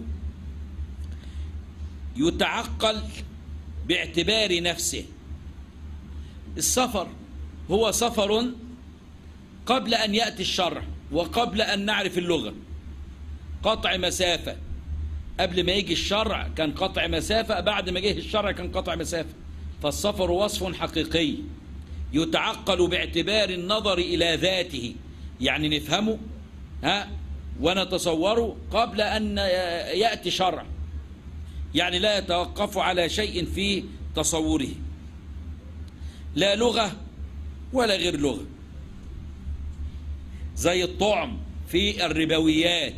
يتعقل باعتبار نفسه. السفر هو سفر قبل أن يأتي الشرع، وقبل أن نعرف اللغة. قطع مسافة، قبل ما يجي الشرع كان قطع مسافة، بعد ما جه الشرع كان قطع مسافة. فالسفر وصف حقيقي يتعقل باعتبار النظر إلى ذاته، يعني نفهمه ونتصوره قبل أن يأتي شرع، يعني لا يتوقف على شيء في تصوره، لا لغة ولا غير لغة. زي الطعم في الربويات،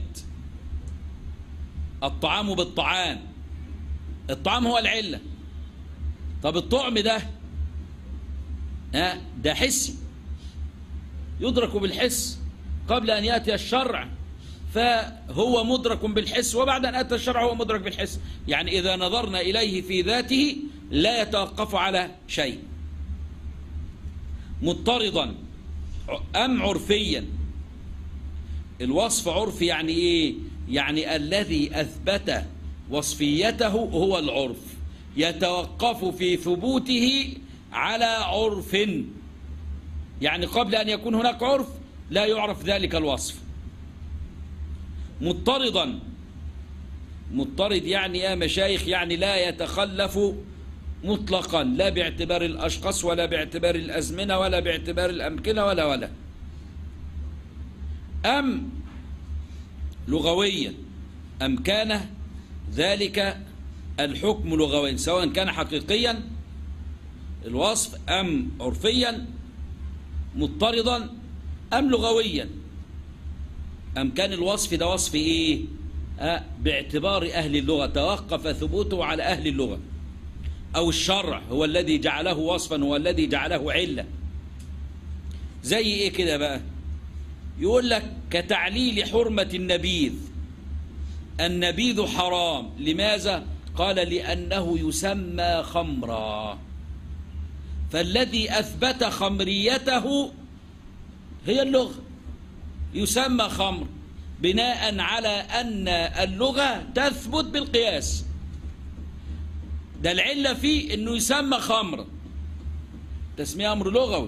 الطعام بالطعام، الطعام هو العلة. طب الطعم ده حسي يدرك بالحس قبل أن يأتي الشرع، فهو مدرك بالحس، وبعد أن أتى الشرع هو مدرك بالحس. يعني إذا نظرنا إليه في ذاته لا يتوقف على شيء. مضطردا أم عرفيا؟ الوصف عرفي يعني إيه؟ يعني الذي أثبت وصفيته هو العرف، يتوقف في ثبوته على عرف، يعني قبل أن يكون هناك عرف لا يعرف ذلك الوصف. مضطردا، مضطرد يعني يا مشايخ يعني لا يتخلف مطلقا، لا باعتبار الأشخاص ولا باعتبار الأزمنة ولا باعتبار الأمكنة ولا. أم لغويا، أم كان ذلك الحكم لغويا، سواء كان حقيقيا الوصف أم عرفيا، مضطردا أم لغويا. أم كان الوصف ده وصف إيه؟ باعتبار أهل اللغة، توقف ثبوته على أهل اللغة، أو الشرع هو الذي جعله وصفا، هو الذي جعله علة. زي إيه كده بقى؟ يقول لك كتعليل حرمة النبيذ، النبيذ حرام، لماذا؟ قال لأنه يسمى خمرا، فالذي أثبت خمريته هي اللغة، يسمى خمر بناء على أن اللغة تثبت بالقياس. ده العلة فيه أنه يسمى خمر، تسمية أمر لغوي.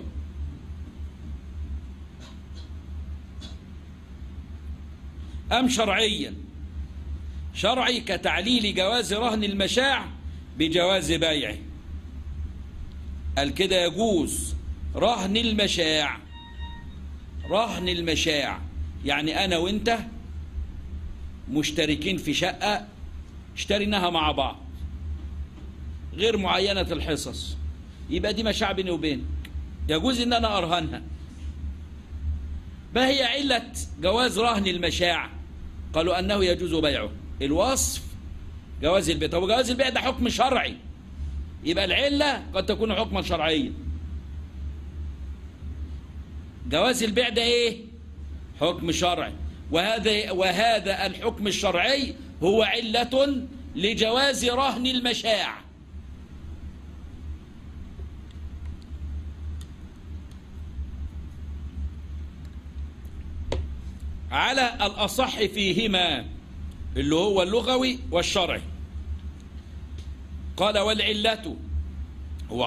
أم شرعيا؟ شرعي كتعليل جواز رهن المشاع بجواز بيعه، قال كده يجوز رهن المشاع. رهن المشاع يعني أنا وإنت مشتركين في شقة اشتريناها مع بعض غير معينة الحصص، يبقى دي مشاع بيني وبينك، يجوز إن أنا أرهنها. ما هي علة جواز رهن المشاع؟ قالوا أنه يجوز بيعه. الوصف جواز البيع. طب جواز البيع ده حكم شرعي، يبقى العلة قد تكون حكما شرعيا. جواز البيع ده ايه؟ حكم شرعي، وهذا الحكم الشرعي هو علة لجواز رهن المشاع. على الأصح فيهما اللي هو اللغوي والشرعي. قال والعلة، هو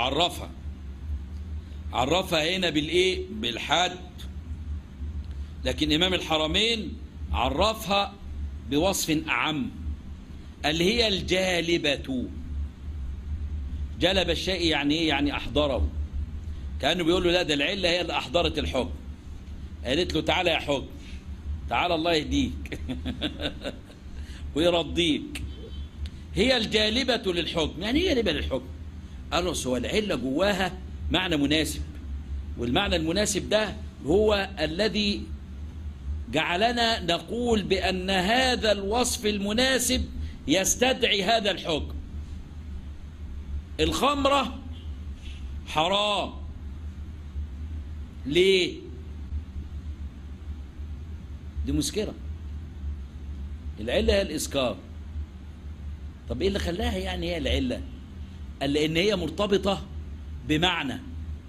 عرفها هنا بالإيه؟ بالحد، لكن إمام الحرمين عرفها بوصف أعم اللي هي الجالبة. جلب الشيء يعني إيه؟ يعني أحضره، كأنه بيقول له لا ده العلة هي اللي أحضرت الحكم. قالت له تعالى يا حكم، تعالى الله يهديك ويرضيك. هي الجالبة للحكم. يعني ايه جالبة للحكم؟ قالوا هو العلة جواها معنى مناسب، والمعنى المناسب ده هو الذي جعلنا نقول بأن هذا الوصف المناسب يستدعي هذا الحكم. الخمرة حرام، ليه؟ دي مسكرة، العلة هي الإسكار. طب إيه اللي خلاها يعني هي العلة؟ قال لأن هي مرتبطة بمعنى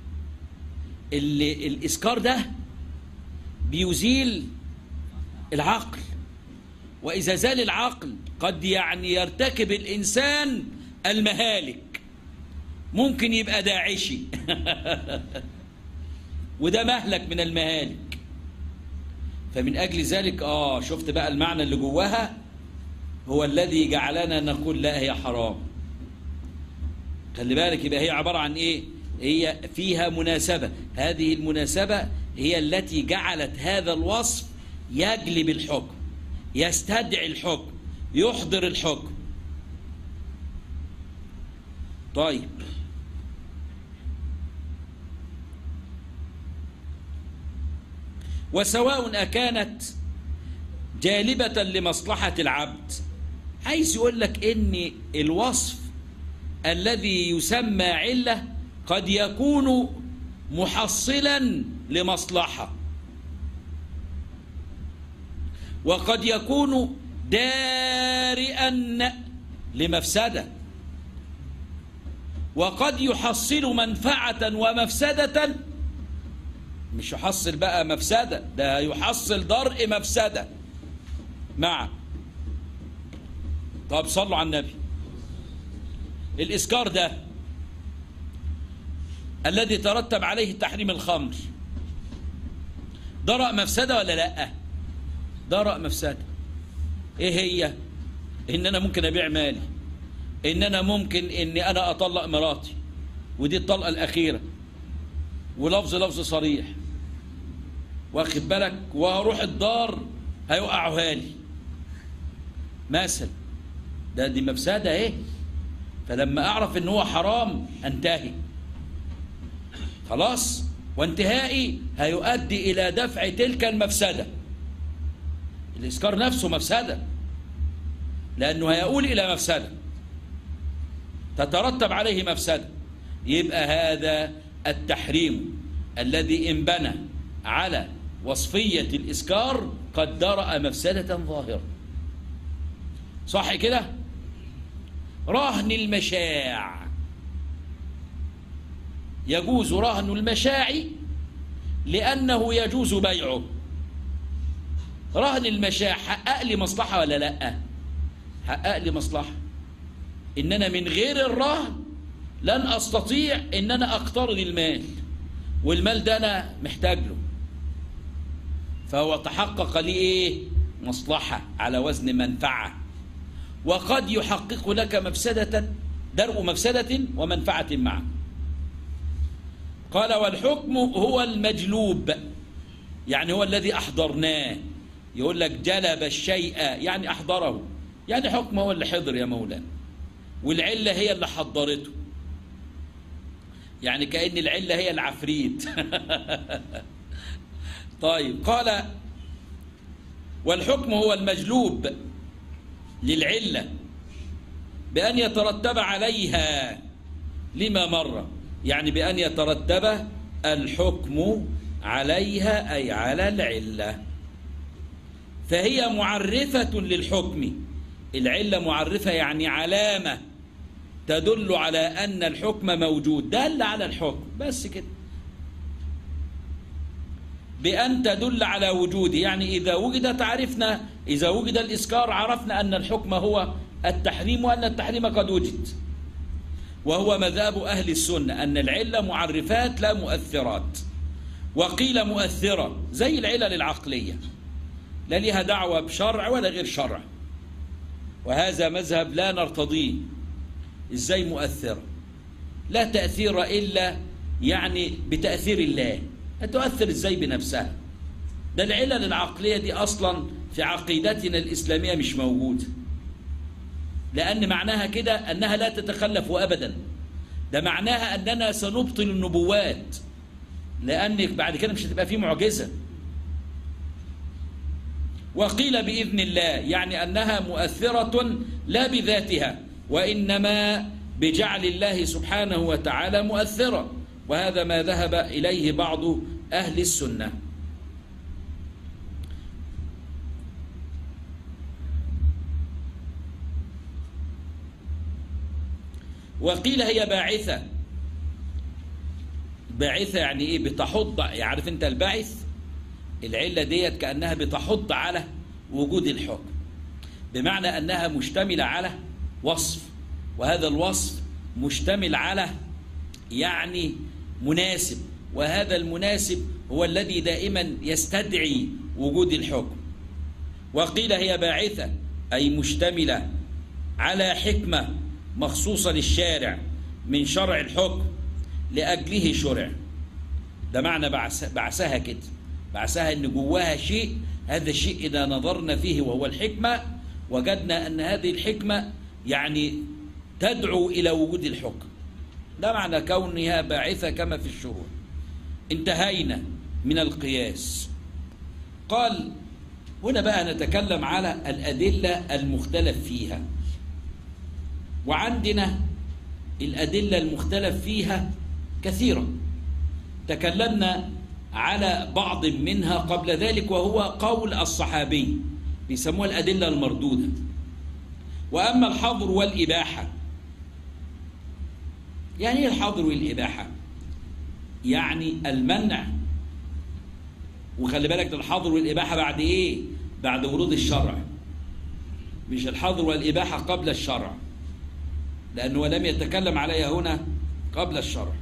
الإسكار ده بيزيل العقل، وإذا زال العقل قد يعني يرتكب الإنسان المهالك، ممكن يبقى داعشي وده مهلك من المهالك. فمن أجل ذلك شفت بقى المعنى اللي جواها هو الذي جعلنا نقول لا هي حرام. خلي بالك، يبقى هي عبارة عن إيه؟ هي فيها مناسبة، هذه المناسبة هي التي جعلت هذا الوصف يجلب الحكم، يستدعي الحكم، يحضر الحكم. طيب، وسواء أكانت جالبة لمصلحة العبد. عايز يقول لك إن الوصف الذي يسمى علة قد يكون محصلا لمصلحة، وقد يكون دارئا لمفسدة، وقد يحصل منفعة ومفسدة. مش يحصل بقى مفسدة، ده يحصل درء مفسدة معا. طب صلوا على النبي. الإسكار ده الذي ترتب عليه تحريم الخمر درء مفسدة ولا لا؟ درء مفسدة. ايه هي؟ ان انا ممكن ابيع مالي، ان انا ممكن اني انا اطلق مراتي، ودي الطلقة الاخيرة، ولفظ صريح، واخد بالك، وهروح الدار هيوقعوها لي مثلا. دي مفسدة ايه؟ فلما اعرف ان هو حرام انتهي خلاص، وانتهائي هيؤدي الى دفع تلك المفسدة. الإسكار نفسه مفسدة، لأنه هيؤول إلى مفسدة تترتب عليه مفسدة. يبقى هذا التحريم الذي انبنى على وصفية الإسكار قد درأ مفسدة ظاهرة. صح كده؟ رهن المشاع، يجوز رهن المشاع لأنه يجوز بيعه. رهن المشاع حقق لي مصلحة ولا لا؟ حقق لي مصلحة. إن أنا من غير الرهن لن أستطيع إن أنا أقترض المال، والمال ده أنا محتاج له، فهو تحقق لي إيه؟ مصلحة على وزن منفعة. وقد يحقق لك مفسدة، درء مفسدة ومنفعة معا. قال والحكم هو المجلوب، يعني هو الذي أحضرناه. يقول لك جلب الشيء يعني أحضره، يعني حكم هو اللي حضر يا مولانا، والعلة هي اللي حضرته، يعني كأن العلة هي العفريت. طيب، قال والحكم هو المجلوب للعلة بأن يترتب عليها لما مر، يعني بأن يترتب الحكم عليها أي على العلة، فهي معرفة للحكم. العلة معرفة يعني علامة تدل على أن الحكم موجود، دل على الحكم بس كده، بأن تدل على وجوده. يعني إذا وجدت عرفنا، إذا وجد الإسكار عرفنا أن الحكم هو التحريم، وأن التحريم قد وجد. وهو مذهب أهل السنة أن العلة معرفات لا مؤثرات. وقيل مؤثرة زي العلل العقلية، لا لها دعوة بشرع ولا غير شرع، وهذا مذهب لا نرتضيه. إزاي مؤثرة؟ لا تأثير إلا يعني بتأثير الله. هتؤثر إزاي بنفسها؟ ده العلل العقلية دي أصلا في عقيدتنا الإسلامية مش موجودة، لأن معناها كده أنها لا تتخلف أبدا. ده معناها أننا سنبطل النبوات، لأنك بعد كده مش هتبقى فيه معجزة. وقيل بإذن الله، يعني أنها مؤثرة لا بذاتها، وإنما بجعل الله سبحانه وتعالى مؤثرة، وهذا ما ذهب إليه بعض أهل السنة. وقيل هي باعثة. باعثة يعني إيه؟ بتحض. يعرف أنت الباعث؟ العلة ديت كأنها بتحض على وجود الحكم، بمعنى أنها مشتملة على وصف، وهذا الوصف مشتمل على يعني مناسب، وهذا المناسب هو الذي دائما يستدعي وجود الحكم، وقيل هي باعثة أي مشتملة على حكمة مخصوصة للشارع من شرع الحكم لأجله شرع. ده معنى بعثها كده، بعثها إن جواها شيء، هذا الشيء إذا نظرنا فيه وهو الحكمة وجدنا أن هذه الحكمة يعني تدعو إلى وجود الحكم. ده معنى كونها باعثة كما في الشروع. انتهينا من القياس. قال هنا بقى نتكلم على الأدلة المختلف فيها، وعندنا الأدلة المختلف فيها كثيرة، تكلمنا على بعض منها قبل ذلك، وهو قول الصحابي بيسموها الأدلة المردودة. وأما الحظر والإباحة، يعني ايه الحظر والإباحة؟ يعني المنع، وخلي بالك الحظر والإباحة بعد إيه؟ بعد ورود الشرع، مش الحظر والإباحة قبل الشرع، لأنه لم يتكلم عليها هنا قبل الشرع،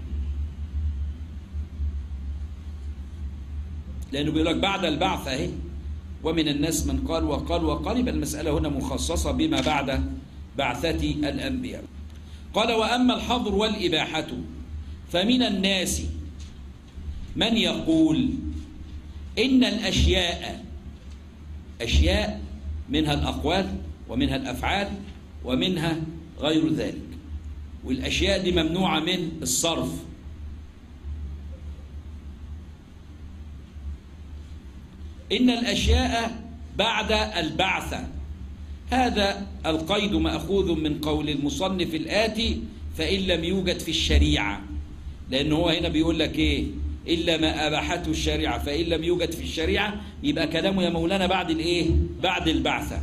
لأنه بيقول لك بعد البعث أهي، ومن الناس من قال وقال، يبقى المسألة هنا مخصصة بما بعد بعثة الأنبياء. قال وأما الحظر والإباحة فمن الناس من يقول إن الأشياء، أشياء منها الأقوال ومنها الأفعال ومنها غير ذلك، والأشياء دي ممنوعة من الصرف، إن الأشياء بعد البعثة، هذا القيد مأخوذ من قول المصنف الآتي فإن لم يوجد في الشريعة، لأنه هو هنا بيقول لك إيه؟ إلا ما أباحته الشريعة، فإن لم يوجد في الشريعة يبقى كلامه يا مولانا بعد الإيه؟ بعد البعثة.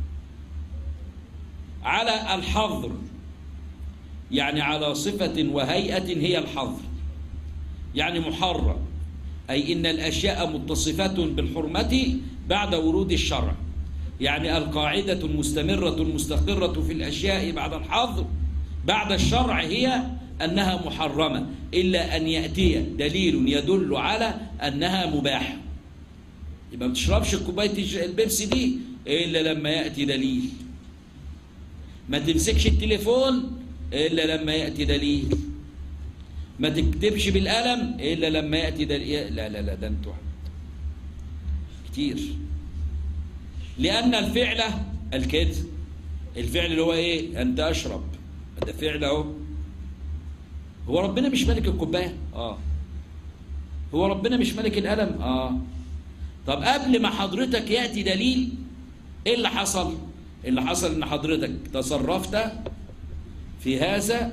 على الحظر يعني على صفة وهيئة هي الحظر، يعني محرم، أي إن الأشياء متصفة بالحرمة بعد ورود الشرع، يعني القاعدة المستمرة المستقرة في الأشياء بعد الحظر بعد الشرع هي أنها محرمة، إلا أن يأتي دليل يدل على أنها مباحة. يبقى ما تشربش كوباية البيبسي دي إلا لما يأتي دليل، ما تمسكش التليفون إلا لما يأتي دليل، ما تكتبش بالقلم إلا لما يأتي دليل. لا لا لا، ده انتوا كتير. لأن الفعل الكذب، الفعل اللي هو إيه؟ أنت أشرب، ده فعل أهو. هو ربنا مش ملك الكوباية؟ هو ربنا مش ملك القلم؟ طب قبل ما حضرتك يأتي دليل إيه اللي حصل؟ اللي حصل إن حضرتك تصرفت في هذا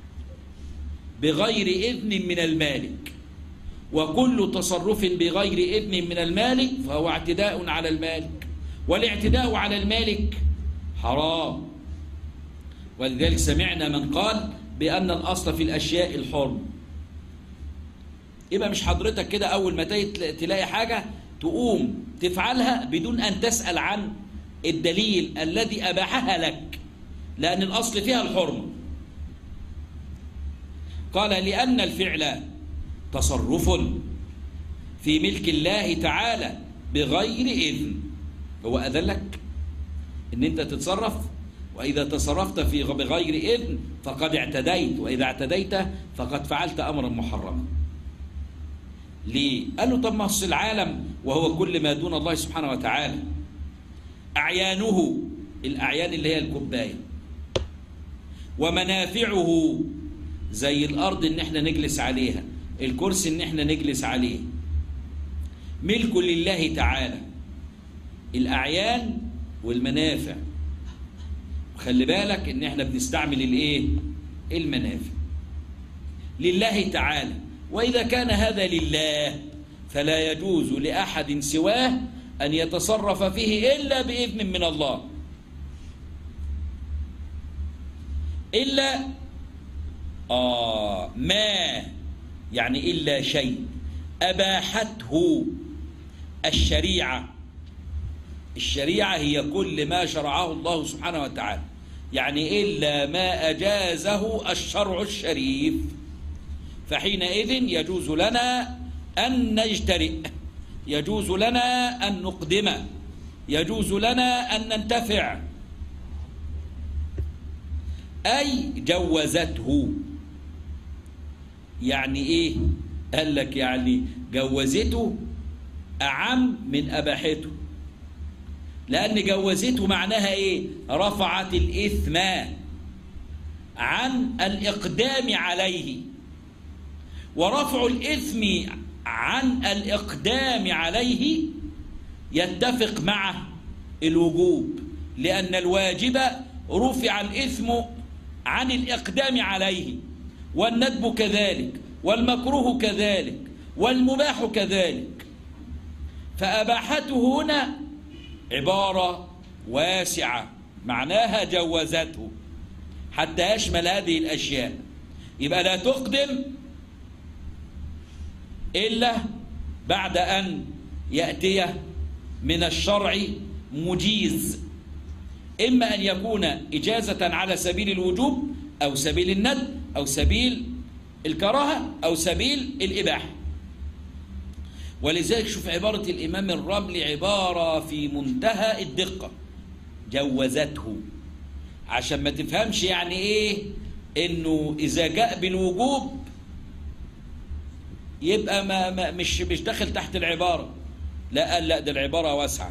بغير إذن من المالك، وكل تصرف بغير إذن من المالك فهو اعتداء على المالك، والاعتداء على المالك حرام. ولذلك سمعنا من قال بأن الأصل في الأشياء الحرم. يبقى مش حضرتك كده أول ما تلاقي حاجة تقوم تفعلها بدون أن تسأل عن الدليل الذي أباحها لك، لأن الأصل فيها الحرمة. قال لأن الفعل تصرف في ملك الله تعالى بغير إذن، هو أذن لك إن أنت تتصرف، وإذا تصرفت بغير إذن فقد اعتديت، وإذا اعتديت فقد فعلت أمرا محرما. ليه؟ قال له طب ما أصل العالم وهو كل ما دون الله سبحانه وتعالى أعيانه، الأعيان اللي هي الكوباية، ومنافعه زي الأرض إن احنا نجلس عليها، الكرسي إن احنا نجلس عليه، ملك لله تعالى، الأعيان والمنافع. وخلي بالك إن احنا بنستعمل الإيه؟ المنافع لله تعالى. وإذا كان هذا لله فلا يجوز لأحد سواه أن يتصرف فيه إلا بإذن من الله، إلا ما يعني إلا شيء أباحته الشريعة. الشريعة هي كل ما شرعه الله سبحانه وتعالى، يعني إلا ما أجازه الشرع الشريف، فحينئذ يجوز لنا أن نجترئ، يجوز لنا أن نقدم، يجوز لنا أن ننتفع. أي جوزته. يعني إيه؟ قال لك يعني جوزته أعم من أباحته، لأن جوزته معناها إيه؟ رفعت الإثم عن الإقدام عليه، ورفع الإثم عن الإقدام عليه يتفق مع الوجوب، لأن الواجب رفع الإثم عن الإقدام عليه، والندب كذلك، والمكروه كذلك، والمباح كذلك. فأباحته هنا عبارة واسعة معناها جوزته حتى يشمل هذه الأشياء. يبقى لا تقدم إلا بعد أن يأتي من الشرع مجيز، إما أن يكون إجازة على سبيل الوجوب أو سبيل الندب أو سبيل الكراهة أو سبيل الإباحة. ولذلك شوف عبارة الإمام الرملي عبارة في منتهى الدقة، جوزته، عشان ما تفهمش يعني إيه إنه إذا جاء بالوجوب يبقى مش داخل تحت العبارة. لا، قال لا، ده العبارة واسعة.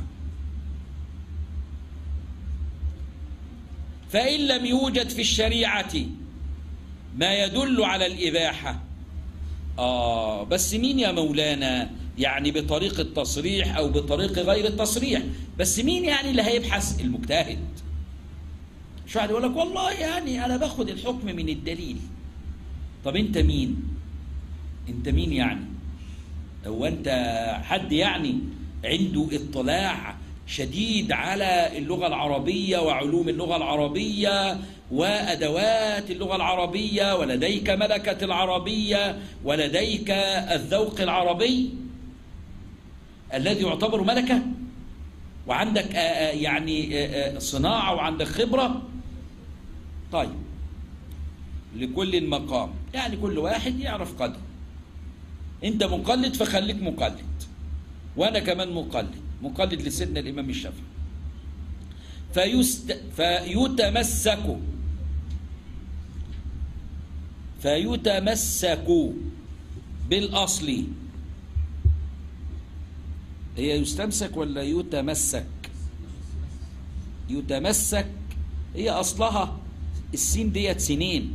فإن لم يوجد في الشريعة ما يدل على الإباحة، بس مين يا مولانا؟ يعني بطريق التصريح أو بطريق غير التصريح، بس مين يعني اللي هيبحث؟ المجتهد. مش واحد يقول لك والله يعني أنا باخد الحكم من الدليل. طب أنت مين؟ أنت مين يعني؟ هو أنت حد يعني عنده اطلاع شديد على اللغة العربية وعلوم اللغة العربية وأدوات اللغة العربية، ولديك ملكة العربية ولديك الذوق العربي الذي يعتبر ملكة، وعندك يعني صناعة وعندك خبرة؟ طيب، لكل مقام، يعني كل واحد يعرف قدره. أنت مقلد فخليك مقلد، وأنا كمان مقلد لسيدنا الإمام الشافعي. فيتمسك بالأصل. هي يستمسك ولا يتمسك؟ يتمسك هي أصلها السين ديت سنين.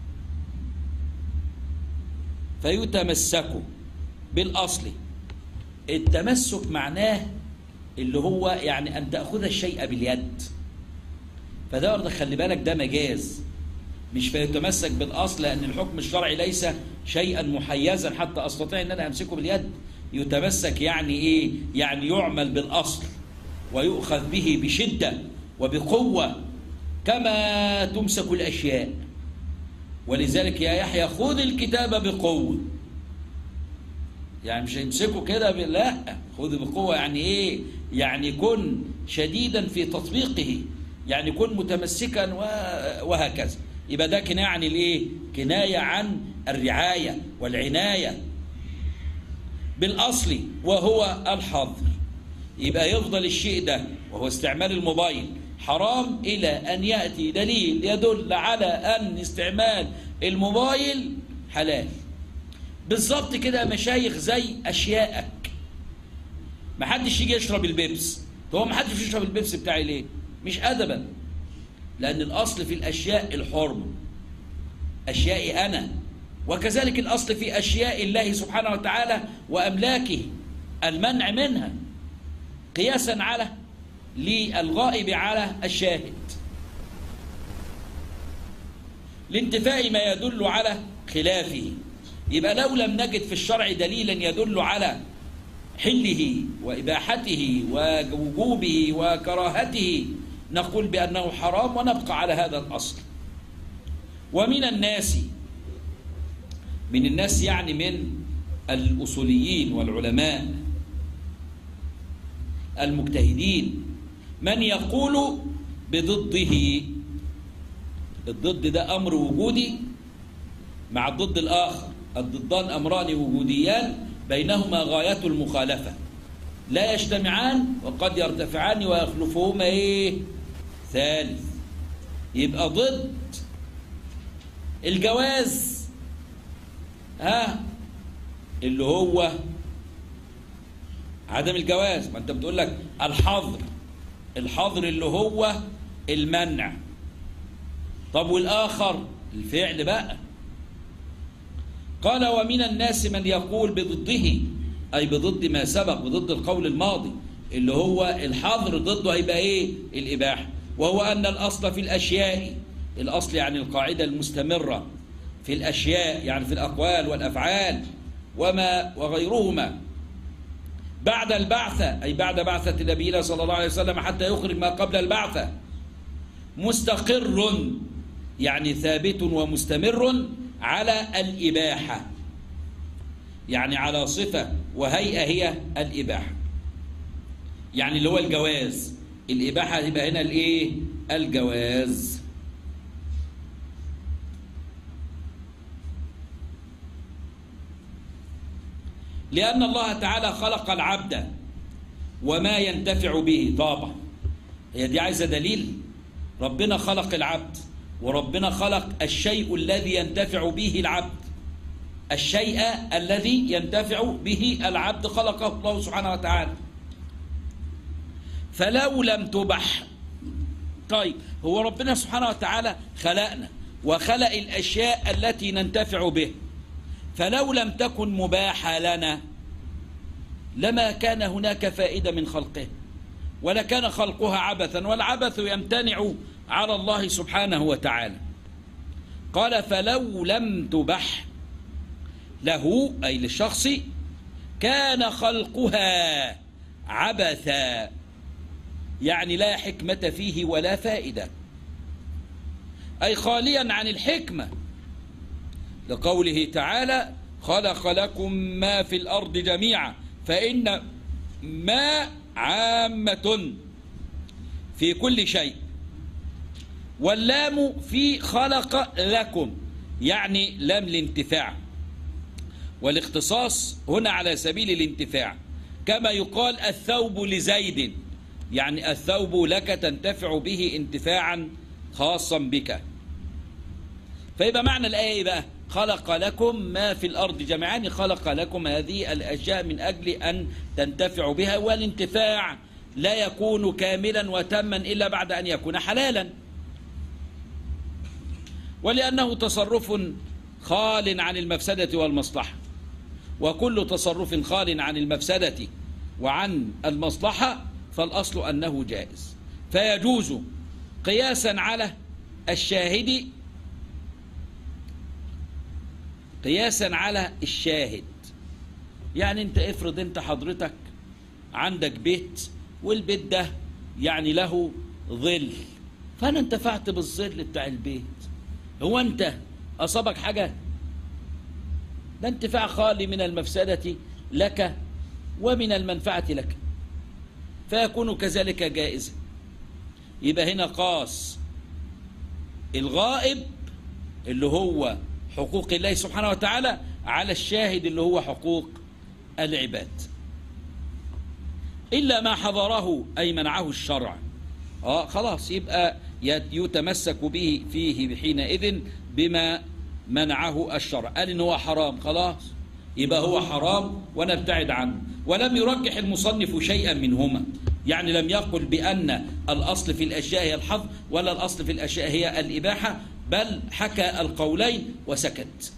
فيتمسك بالأصل. التمسك معناه اللي هو يعني أن تأخذ الشيء باليد. فده برضه خلي بالك، ده مجاز، مش فيتمسك بالأصل، لأن الحكم الشرعي ليس شيئا محيزا حتى أستطيع أن أنا أمسكه باليد. يتمسك يعني إيه؟ يعني يعمل بالأصل ويؤخذ به بشدة وبقوة كما تمسك الأشياء. ولذلك يا يحيى خذ الكتاب بقوة، يعني مش هيمسكه كده لا، خذ بقوة. يعني إيه؟ يعني كن شديدا في تطبيقه، يعني كن متمسكا وهكذا. يبقى ده كناية عن الإيه؟ كناية عن الرعاية والعناية بالأصل وهو الحظر. يبقى يفضل الشيء ده وهو استعمال الموبايل حرام إلى أن يأتي دليل يدل على أن استعمال الموبايل حلال. بالظبط كده مشايخ زي أشيائك. ما حدش يجي يشرب البيبس. هو ما حدش يشرب البيبس بتاعي ليه؟ مش أدبا، لأن الأصل في الأشياء الحرمة، أشيائي أنا، وكذلك الأصل في أشياء الله سبحانه وتعالى وأملاكه المنع منها، قياسا على للغائب على الشاهد، لانتفاء ما يدل على خلافه. يبقى لو لم نجد في الشرع دليلا يدل على حله وإباحته ووجوبه وكراهته نقول بأنه حرام ونبقى على هذا الأصل. ومن الناس، من الناس يعني من الأصوليين والعلماء المجتهدين من يقول بضده. الضد ده أمر وجودي مع الضد الآخر، الضدان أمران وجوديان بينهما غاية المخالفة، لا يجتمعان وقد يرتفعان ويخلفهما إيه؟ ثالث. يبقى ضد الجواز اللي هو عدم الجواز. ما انت بتقول لك الحظر اللي هو المنع. طب والآخر الفعل بقى. قال ومن الناس من يقول بضده، أي بضد ما سبق، بضد القول الماضي اللي هو الحظر، ضده هيبقى إيه؟ الإباحة. وهو أن الأصل في الأشياء، الأصل يعني القاعدة المستمرة في الأشياء، يعني في الأقوال والأفعال وما وغيرهما، بعد البعثة، أي بعد بعثة نبينا صلى الله عليه وسلم حتى يخرج ما قبل البعثة، مستقر يعني ثابت ومستمر على الإباحة، يعني على صفة وهيئة هي الإباحة، يعني اللي هو الجواز. الإباحة يبقى هنا الإيه؟ الجواز. لأن الله تعالى خلق العبد وما ينتفع به. طبعا هي دي عايزة دليل. ربنا خلق العبد، وربنا خلق الشيء الذي ينتفع به العبد. الشيء الذي ينتفع به العبد خلقه الله سبحانه وتعالى. فلو لم تبح، طيب هو ربنا سبحانه وتعالى خلقنا وخلق الأشياء التي ننتفع به، فلو لم تكن مباحة لنا لما كان هناك فائدة من خلقه، ولا كان خلقها عبثا، والعبث يمتنع على الله سبحانه وتعالى. قال فلو لم تبح له، أي للشخص، كان خلقها عبثا، يعني لا حكمة فيه ولا فائدة، أي خاليا عن الحكمة، لقوله تعالى خلق لكم ما في الأرض جميعا، فإن ما عامة في كل شيء، واللام في خلق لكم يعني لام الانتفاع، والاختصاص هنا على سبيل الانتفاع، كما يقال الثوب لزيد، يعني الثوب لك تنتفع به انتفاعا خاصا بك. فيبقى معنى الآية بقى خلق لكم ما في الأرض جميعا، خلق لكم هذه الأشياء من أجل أن تنتفعوا بها، والانتفاع لا يكون كاملا وتما إلا بعد أن يكون حلالا، ولأنه تصرف خال عن المفسدة والمصلحة، وكل تصرف خال عن المفسدة وعن المصلحة فالأصل أنه جائز، فيجوز قياسا على الشاهد، قياسا على الشاهد. يعني انت افرض انت حضرتك عندك بيت، والبيت ده يعني له ظل، فانا انتفعت بالظل بتاع البيت، هو انت اصابك حاجة؟ ده انتفاع خالي من المفسدة لك ومن المنفعة لك، فيكون كذلك جائزا. يبقى هنا قاس الغائب اللي هو حقوق الله سبحانه وتعالى على الشاهد اللي هو حقوق العباد، إلا ما حضره أي منعه الشرع. خلاص يبقى يتمسك به فيه حينئذ بما منعه الشرع. قال إن هو حرام، خلاص يبقى هو حرام ونبتعد عنه. ولم يرجح المصنف شيئا منهما، يعني لم يقل بأن الأصل في الأشياء هي الحظر ولا الأصل في الأشياء هي الإباحة، بل حكى القولين وسكت.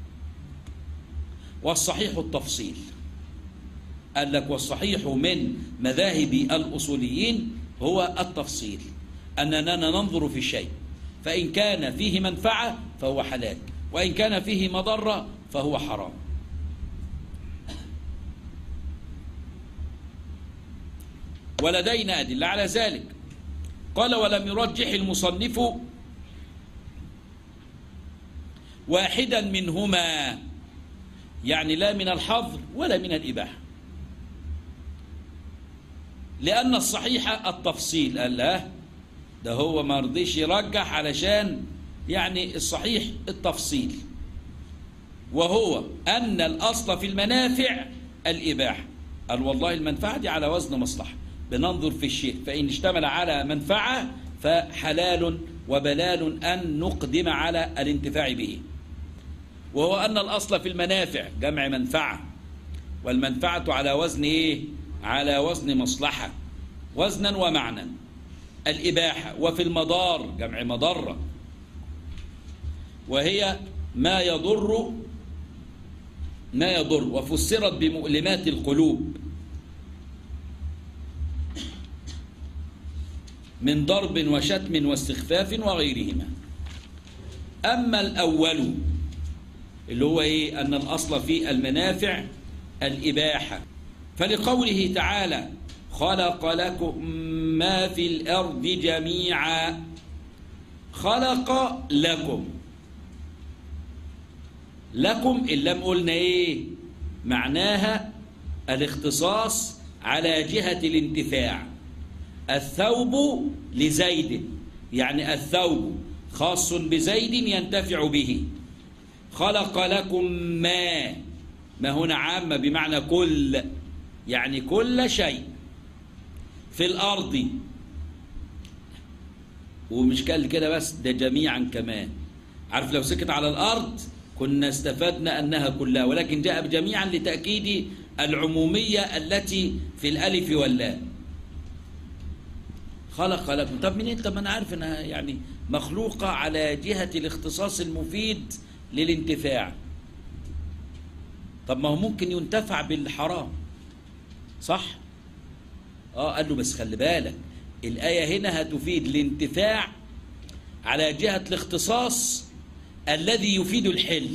والصحيح التفصيل، قال لك والصحيح من مذاهب الأصوليين هو التفصيل، أننا ننظر في الشيء، فإن كان فيه منفعة فهو حلال، وإن كان فيه مضرة فهو حرام. ولدينا أدلة على ذلك. قال ولم يرجح المصنف واحدا منهما، يعني لا من الحظر ولا من الإباحة، لأن الصحيح التفصيل. قال لا، ده هو ما رضيش يرجح علشان يعني الصحيح التفصيل، وهو أن الأصل في المنافع الإباحة. قال والله المنفعة دي على وزن مصلحة، بننظر في الشيء فإن اشتمل على منفعة فحلال وبلال أن نقدم على الانتفاع به. وهو أن الأصل في المنافع جمع منفعة، والمنفعة على وزن إيه؟ على وزن مصلحة، وزنا ومعنى. الإباحة. وفي المضار جمع مضرة، وهي ما يضر وفسرت بمؤلمات القلوب من ضرب وشتم واستخفاف وغيرهما. أما الأول اللي هو إيه؟ أن الأصل في المنافع الإباحة، فلقوله تعالى خلق لكم ما في الأرض جميعا. خلق لكم، لكم اللام قلنا إيه؟ معناها الاختصاص على جهة الانتفاع. الثوب لزيد، يعني الثوب خاص بزيد ينتفع به. خلق لكم ما هنا عامة بمعنى كل، يعني كل شيء في الأرض. ومش قال كده بس، ده جميعا كمان. عارف لو سكت على الأرض كنا استفدنا أنها كلها، ولكن جاء بجميعا لتأكيد العمومية التي في الألف واللام. خلق لكم، طب منين؟ طب أنا عارف أنها يعني مخلوقة على جهة الاختصاص المفيد للانتفاع. طب ما هو ممكن ينتفع بالحرام، صح؟ قال له بس خلي بالك، الآية هنا هتفيد الانتفاع على جهة الاختصاص الذي يفيد الحل.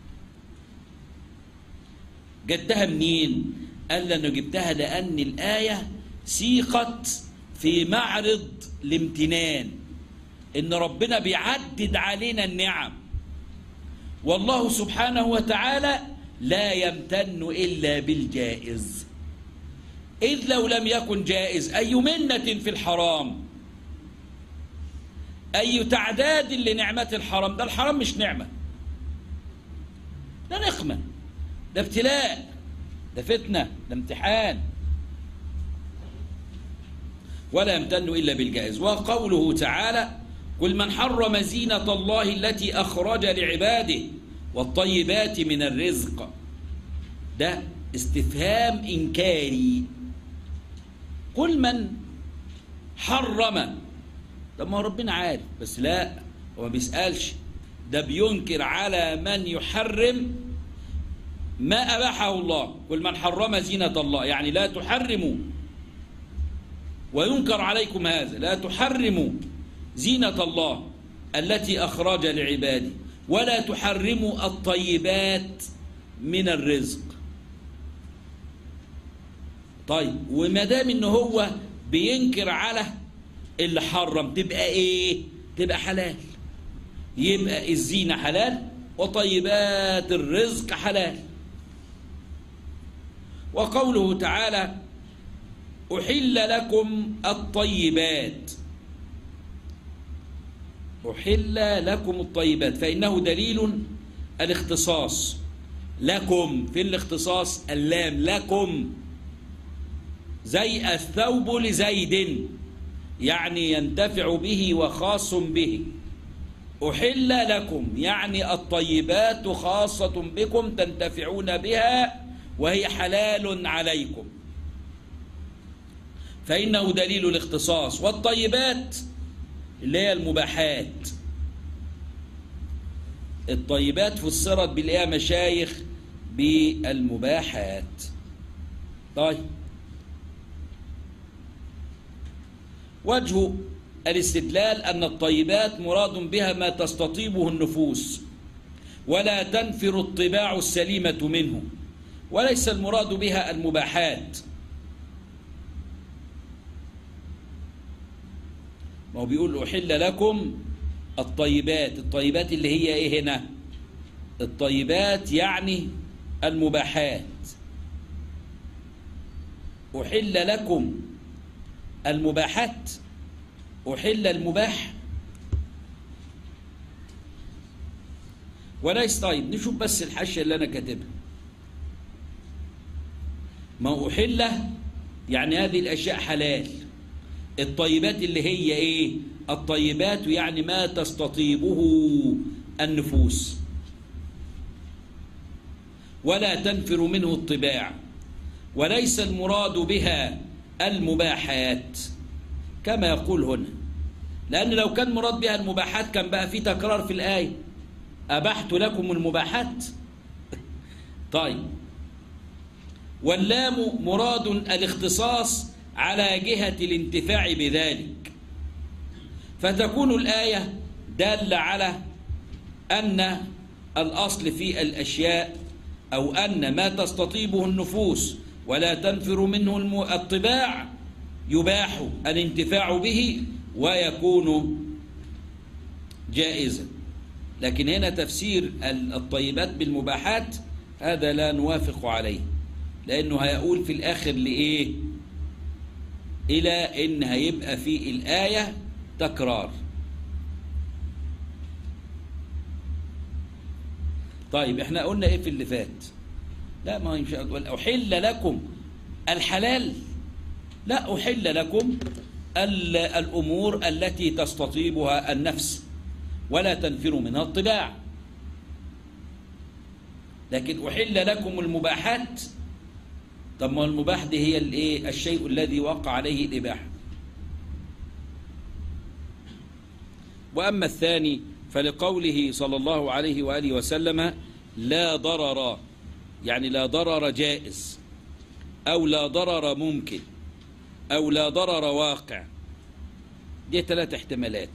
جبتها منين؟ قال لأنه جبتها لأن الآية سيقت في معرض الامتنان، إن ربنا بيعدد علينا النعم، والله سبحانه وتعالى لا يمتن إلا بالجائز. إذ لو لم يكن جائز أي منة في الحرام، أي تعداد لنعمة الحرام. ده الحرام مش نعمة، ده نقمة، ده ابتلاء، ده فتنة، ده امتحان. ولا يمتن إلا بالجائز. وقوله تعالى قل من حرم زينة الله التي أخرج لعباده والطيبات من الرزق، ده استفهام إنكاري. قل من حرم، طب ما ربنا عارف، بس لا، هو ما بيسألش، ده بينكر على من يحرم ما أباحه الله. قل من حرم زينة الله، يعني لا تحرموا، وينكر عليكم هذا، لا تحرموا زينة الله التي أخرج لعباده، ولا تحرموا الطيبات من الرزق. طيب، وما دام إنه هو بينكر على اللي حرم، تبقى إيه؟ تبقى حلال. يبقى الزينة حلال وطيبات الرزق حلال. وقوله تعالى أحل لكم الطيبات، أحل لكم الطيبات، فإنه دليل الاختصاص. لكم في الاختصاص اللام، لكم زي الثوب لزيد، يعني ينتفع به وخاص به. أحل لكم يعني الطيبات خاصة بكم تنتفعون بها وهي حلال عليكم، فإنه دليل الاختصاص. والطيبات اللي هي المباحات، الطيبات فسرت بالإيه مشايخ؟ بالمباحات. طيب، وجه الاستدلال أن الطيبات مراد بها ما تستطيبه النفوس ولا تنفر الطباع السليمة منه، وليس المراد بها المباحات. ما هو بيقول أحل لكم الطيبات، الطيبات اللي هي إيه هنا؟ الطيبات يعني المباحات. أحل لكم المباحات، أحل المباح وليس. طيب نشوف بس الحاشية اللي أنا كاتبها. ما أحل يعني هذه الأشياء حلال. الطيبات اللي هي إيه؟ الطيبات يعني ما تستطيبه النفوس ولا تنفر منه الطباع، وليس المراد بها المباحات كما يقول هنا، لأن لو كان مراد بها المباحات كان بقى في تكرار في الآية، أبحت لكم المباحات. طيب، واللام مراد الاختصاص على جهة الانتفاع بذلك، فتكون الآية دالة على أن الأصل في الأشياء أو أن ما تستطيبه النفوس ولا تنفر منه الطباع يباح الانتفاع به ويكون جائزا. لكن هنا تفسير الطيبات بالمباحات هذا لا نوافق عليه، لأنه هيقول في الآخر لإيه؟ إلى إن هيبقى في الآية تكرار. طيب احنا قلنا ايه في اللي فات؟ لا، ما مش أحل لكم الحلال، لا، أحل لكم الأمور التي تستطيبها النفس ولا تنفر منها الطباع. لكن أحل لكم المباحات، طب ما المباح دي هي الايه؟ الشيء الذي وقع عليه الإباحة. وأما الثاني فلقوله صلى الله عليه وآله وسلم لا ضرر، يعني لا ضرر جائز أو لا ضرر ممكن أو لا ضرر واقع. دي 3 احتمالات.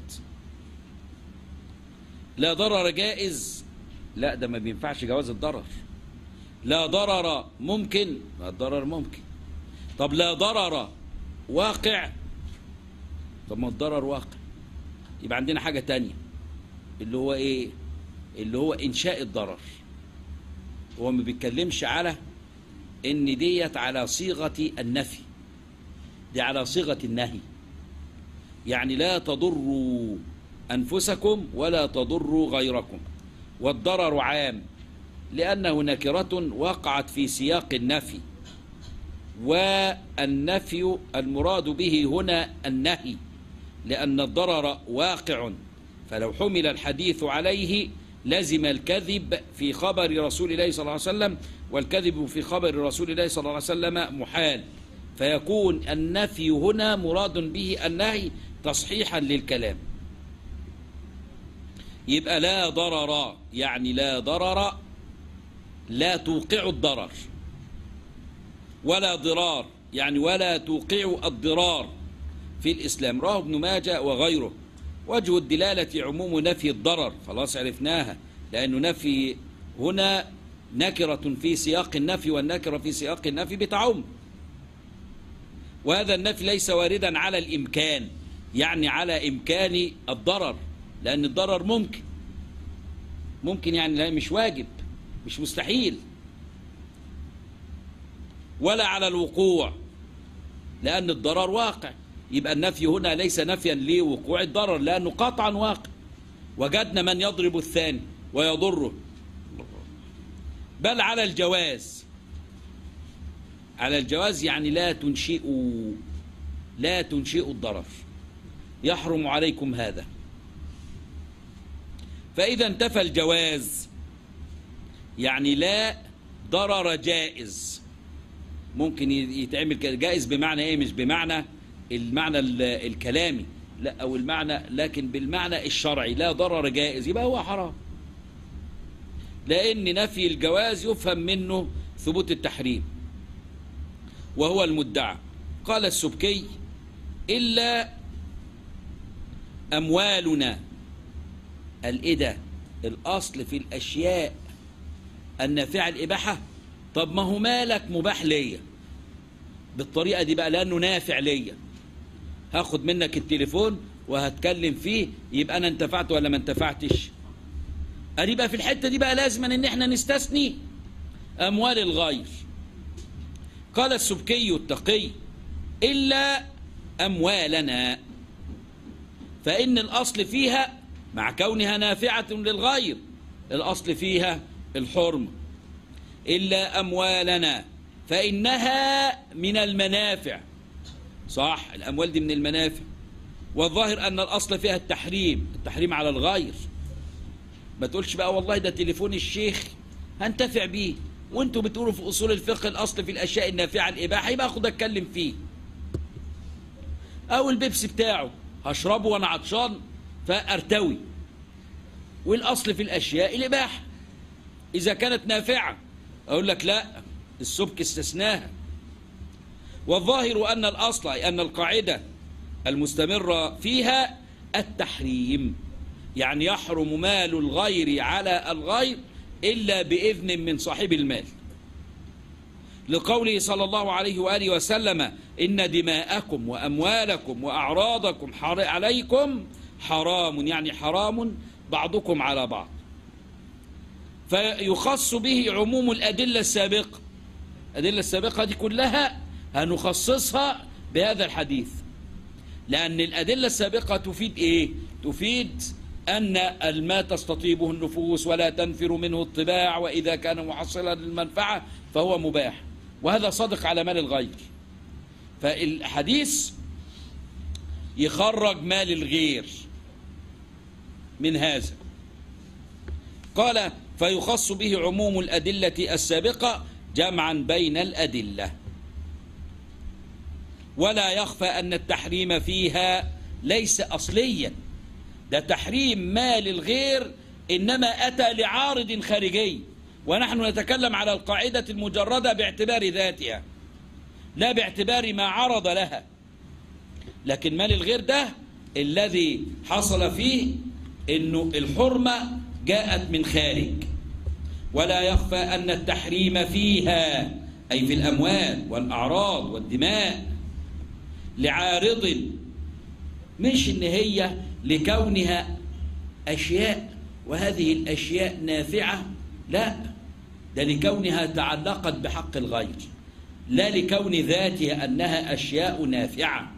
لا ضرر جائز، لا ده ما بينفعش جواز الضرر. لا ضرر ممكن، لا الضرر ممكن. طب لا ضرر واقع، طب ما الضرر واقع. يبقى عندنا حاجة تانية اللي هو ايه؟ اللي هو إنشاء الضرر. هو ما بيتكلمش على ان ديت على صيغة النفي، دي على صيغة النهي. يعني لا تضروا أنفسكم ولا تضروا غيركم، والضرر عام لأنه نكرة وقعت في سياق النفي، والنفي المراد به هنا النهي، لأن الضرر واقع، فلو حمل الحديث عليه لزم الكذب في خبر رسول الله صلى الله عليه وسلم، والكذب في خبر رسول الله صلى الله عليه وسلم محال، فيكون النفي هنا مراد به النهي تصحيحا للكلام. يبقى لا ضرر يعني لا ضرر، لا توقع الضرر، ولا ضرار يعني ولا توقع الضرار في الإسلام. رواه ابن ماجه وغيره. وجه الدلالة عموم نفي الضرر، خلاص عرفناها، لأنه نفي هنا نكرة في سياق النفي، والنكرة في سياق النفي بتعم. وهذا النفي ليس واردا على الإمكان، يعني على إمكان الضرر، لأن الضرر ممكن يعني لا، مش واجب، مش مستحيل. ولا على الوقوع، لأن الضرر واقع. يبقى النفي هنا ليس نفيا لوقوع الضرر، لأنه قطعا واقع. وجدنا من يضرب الثاني ويضره. بل على الجواز، على الجواز يعني لا تنشئوا الضرر، يحرم عليكم هذا. فإذا انتفى الجواز يعني لا ضرر جائز. ممكن يتعمل جائز بمعنى ايه؟ مش بمعنى المعنى الكلامي، لا، او المعنى، لكن بالمعنى الشرعي. لا ضرر جائز يبقى هو حرام، لأن نفي الجواز يفهم منه ثبوت التحريم وهو المدعى. قال السبكي إلا أموالنا. الإدى الأصل في الأشياء النافعة الإباحة. طب ما هو مالك مباح ليا بالطريقة دي بقى، لأنه نافع ليا. هاخد منك التليفون وهتكلم فيه، يبقى أنا انتفعت ولا ما انتفعتش؟ أدي بقى في الحتة دي بقى لازم إن احنا نستثني أموال الغير. قال السبكي التقي إلا أموالنا، فإن الأصل فيها مع كونها نافعة للغير الأصل فيها الحرم. إلا أموالنا، فإنها من المنافع. صح، الأموال دي من المنافع. والظاهر أن الأصل فيها التحريم على الغير. ما تقولش بقى والله ده تليفون الشيخ هنتفع بيه، وانتوا بتقولوا في أصول الفقه الأصل في الأشياء النافعة الإباحة، يبقى أخد أتكلم فيه. أو البيبسي بتاعه هشربه وأنا عطشان فأرتوي، والأصل في الأشياء الإباحة إذا كانت نافعة. أقول لك لا، السبك استثناها. والظاهر أن الأصل أي أن القاعدة المستمرة فيها التحريم، يعني يحرم مال الغير على الغير إلا بإذن من صاحب المال، لقوله صلى الله عليه وآله وسلم: إن دماءكم وأموالكم وأعراضكم عليكم حرام، يعني حرام بعضكم على بعض. فيخص به عموم الأدلة السابقة. الأدلة السابقة دي كلها هنخصصها بهذا الحديث، لأن الأدلة السابقة تفيد إيه؟ تفيد أن الماء تستطيبه النفوس ولا تنفر منه الطباع، وإذا كان محصلا للمنفعة فهو مباح، وهذا صادق على مال الغير. فالحديث يخرج مال الغير من هذا. قال: فيخص به عموم الأدلة السابقة جمعا بين الأدلة. ولا يخفى أن التحريم فيها ليس أصليا، ده تحريم مال الغير إنما أتى لعارض خارجي، ونحن نتكلم على القاعدة المجردة باعتبار ذاتها لا باعتبار ما عرض لها. لكن مال الغير ده الذي حصل فيه إنه الحرمة جاءت من خارج. ولا يخفى أن التحريم فيها أي في الأموال والأعراض والدماء لعارض، مش إن هي لكونها أشياء وهذه الأشياء نافعة، لا، ده لكونها تعلقت بحق الغير، لا لكون ذاتها أنها أشياء نافعة،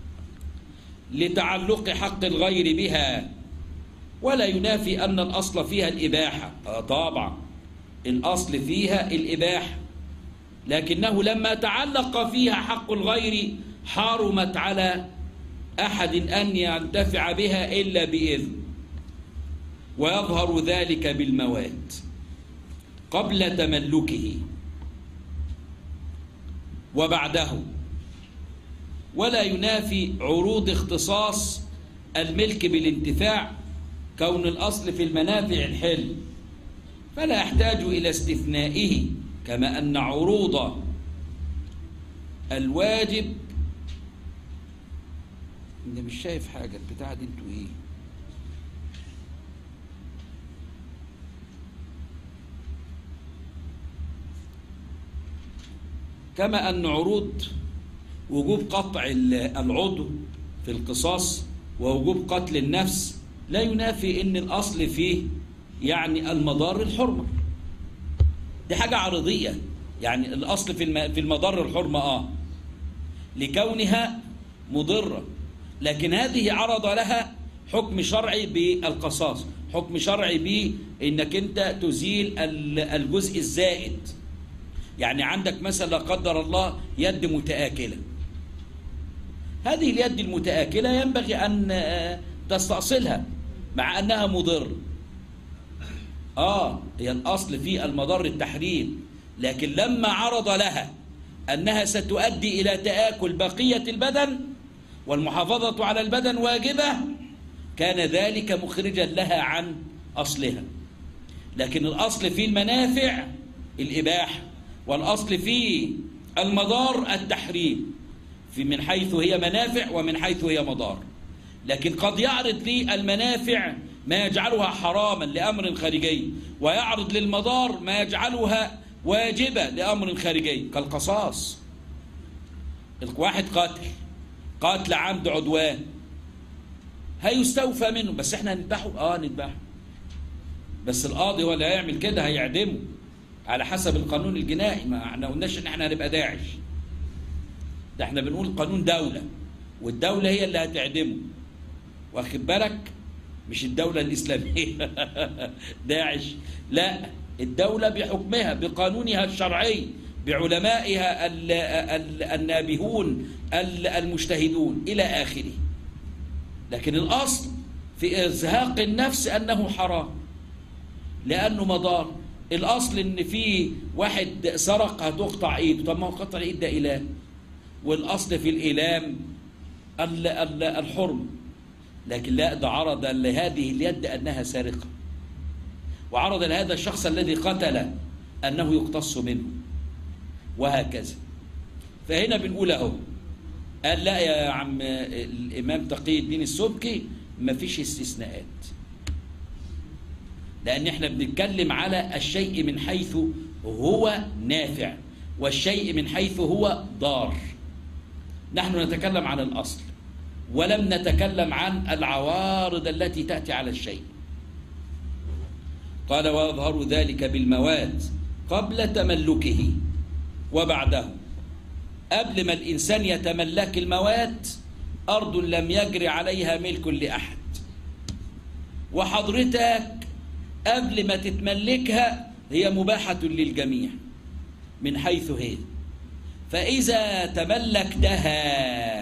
لتعلق حق الغير بها. ولا ينافي أن الأصل فيها الإباحة. طبعا الأصل فيها الإباحة، لكنه لما تعلق فيها حق الغير حرمت على أحد أن ينتفع بها إلا بإذن. ويظهر ذلك بالمواد قبل تملكه وبعده. ولا ينافي عروض اختصاص الملك بالانتفاع كون الأصل في المنافع الحل، فلا يحتاج إلى استثنائه، كما أن عروض الواجب. أنا مش شايف حاجة، البتاعة دي انتوا ايه؟ كما أن عروض وجوب قطع العضو في القصاص ووجوب قتل النفس لا ينافي أن الأصل فيه يعني المضار الحرمة. دي حاجة عرضية، يعني الأصل في المضار الحرمة لكونها مضرة، لكن هذه عرض لها حكم شرعي بالقصاص، حكم شرعي بأنك أنت تزيل الجزء الزائد. يعني عندك مثلا لا قدر الله يد متآكلة، هذه اليد المتآكلة ينبغي أن تستأصلها مع أنها مضر. هي الأصل في المضار التحريم، لكن لما عرض لها أنها ستؤدي إلى تآكل بقية البدن والمحافظة على البدن واجبة، كان ذلك مخرجا لها عن أصلها. لكن الأصل في المنافع الإباحة، والأصل في المضار التحريم، من حيث هي منافع ومن حيث هي مضار. لكن قد يعرض لي المنافع ما يجعلها حراما لأمر خارجي، ويعرض للمضار ما يجعلها واجبة لأمر خارجي كالقصاص. واحد قاتل عمد عدوان هيستوفى منه، بس احنا هنذبحه. نذبحه، بس القاضي هو اللي هيعمل كده، هيعدمه على حسب القانون الجنائي. ما احنا قلناش ان احنا هنبقى داعش، ده احنا بنقول قانون دولة، والدولة هي اللي هتعدمه، واخد بالك؟ مش الدولة الإسلامية داعش، لا، الدولة بحكمها بقانونها الشرعي بعلمائها النابهون المجتهدون إلى آخره. لكن الأصل في إزهاق النفس أنه حرام لأنه مضار. الأصل إن في واحد سرق هتقطع إيده، طب ما هو قطع الإيد ده إيلام، والأصل في الإيلام الحرم. لكن لا، ده عرض لهذه اليد أنها سارقة، وعرض لهذا الشخص الذي قتل أنه يقتص منه، وهكذا. فهنا بنقول أهو، قال لا يا عم الإمام تقي الدين السبكي مفيش استثناءات، لأن احنا بنتكلم على الشيء من حيث هو نافع والشيء من حيث هو ضار. نحن نتكلم عن الأصل ولم نتكلم عن العوارض التي تأتي على الشيء. قال ويظهر ذلك بالمواد قبل تملكه وبعده. قبل ما الإنسان يتملك المواد أرض لم يجري عليها ملك لأحد، وحضرتك قبل ما تتملكها هي مباحة للجميع من حيث هي. فإذا تملكتها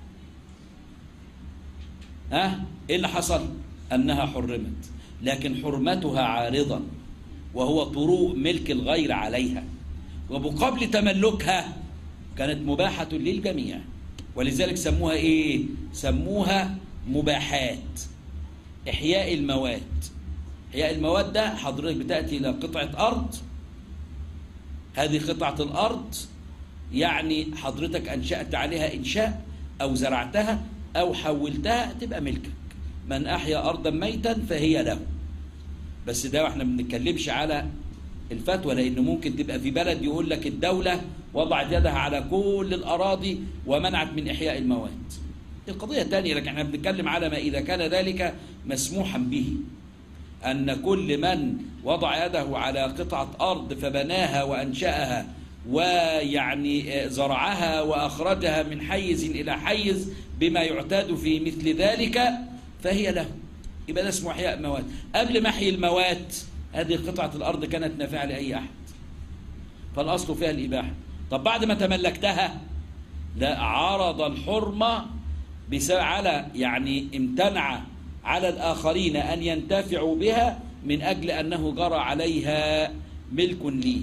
إيه اللي حصل؟ أنها حرمت، لكن حرمتها عارضا وهو طروء ملك الغير عليها، وبقبل تملكها كانت مباحة للجميع. ولذلك سموها إيه؟ سموها مباحات. إحياء المواد. إحياء المواد ده حضرتك بتأتي إلى قطعة أرض، هذه قطعة الأرض يعني حضرتك أنشأت عليها إنشاء أو زرعتها أو حولتها تبقى ملكك. من أحيا أرضا ميتا فهي له. بس ده احنا ما بنتكلمش على الفتوى، لأنه ممكن تبقى في بلد يقول لك الدولة وضعت يدها على كل الأراضي ومنعت من إحياء المواد، القضية تانية. لكن احنا بنتكلم على ما إذا كان ذلك مسموحا به، أن كل من وضع يده على قطعة أرض فبناها وأنشأها ويعني زرعها وأخرجها من حيز إلى حيز بما يعتاد في مثل ذلك فهي له، يبقى ده اسمه إحياء مواد. قبل ما أحيي المواد هذه قطعة الأرض كانت نافعة لأي أحد، فالأصل فيها الإباحة. طب بعد ما تملكتها لا، عرض الحرمة على يعني امتنع على الآخرين أن ينتفعوا بها من أجل أنه جرى عليها ملك لي.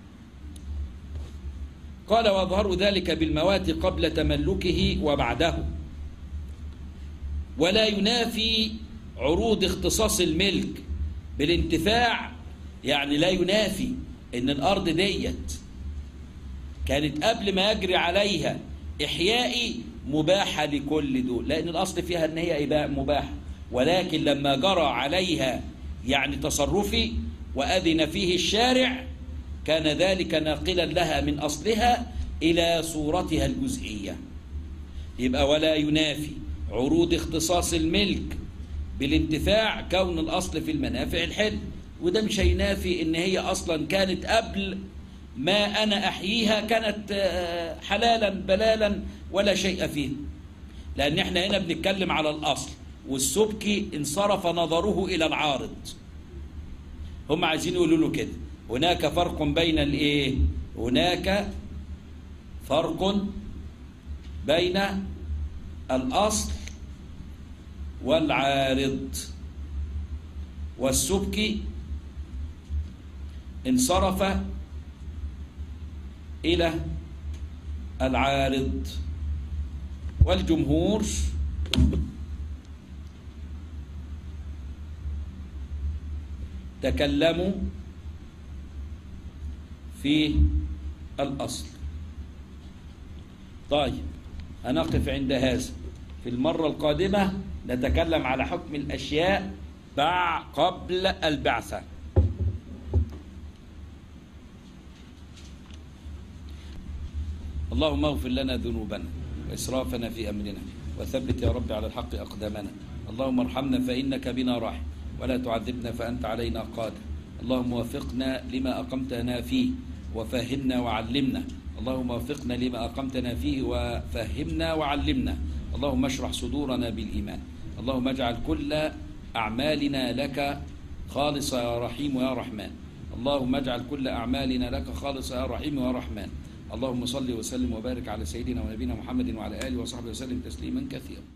قال ويظهر ذلك بالموات قبل تملكه وبعده، ولا ينافي عروض اختصاص الملك بالانتفاع. يعني لا ينافي ان الارض ديت كانت قبل ما يجري عليها احيائي مباحه لكل دول، لان الاصل فيها ان هي مباحه، ولكن لما جرى عليها يعني تصرفي واذن فيه الشارع كان ذلك ناقلا لها من اصلها الى صورتها الجزئيه. يبقى ولا ينافي عروض اختصاص الملك بالانتفاع كون الأصل في المنافع الحل، وده مش هينافي إن هي أصلا كانت قبل ما أنا أحييها كانت حلالا بلالا ولا شيء فيه، لأن احنا هنا بنتكلم على الأصل، والسبكي انصرف نظره إلى العارض. هم عايزين يقولوا له كده هناك فرق بين الإيه؟ هناك فرق بين الأصل والعارض. والسبكي انصرف إلى العارض، والجمهور تكلموا في الأصل. طيب هنقف عند هذا. في المرة القادمة نتكلم على حكم الأشياء قبل البعثة. اللهم اغفر لنا ذنوبنا وإسرافنا في أمرنا، وثبت يا رب على الحق أقدامنا. اللهم ارحمنا فإنك بنا راحم، ولا تعذبنا فأنت علينا قادر. اللهم وفقنا لما أقمتنا فيه وفهمنا وعلمنا. اللهم وفقنا لما أقمتنا فيه وفهمنا وعلمنا. اللهم اشرح صدورنا بالإيمان. اللهم اجعل كل أعمالنا لك خالصة يا رحيم ويا رحمن. اللهم اجعل كل أعمالنا لك خالصة يا رحيم يا رحمن. اللهم صل وسلم وبارك على سيدنا ونبينا محمد وعلى آله وصحبه وسلم تسليما كثيرا.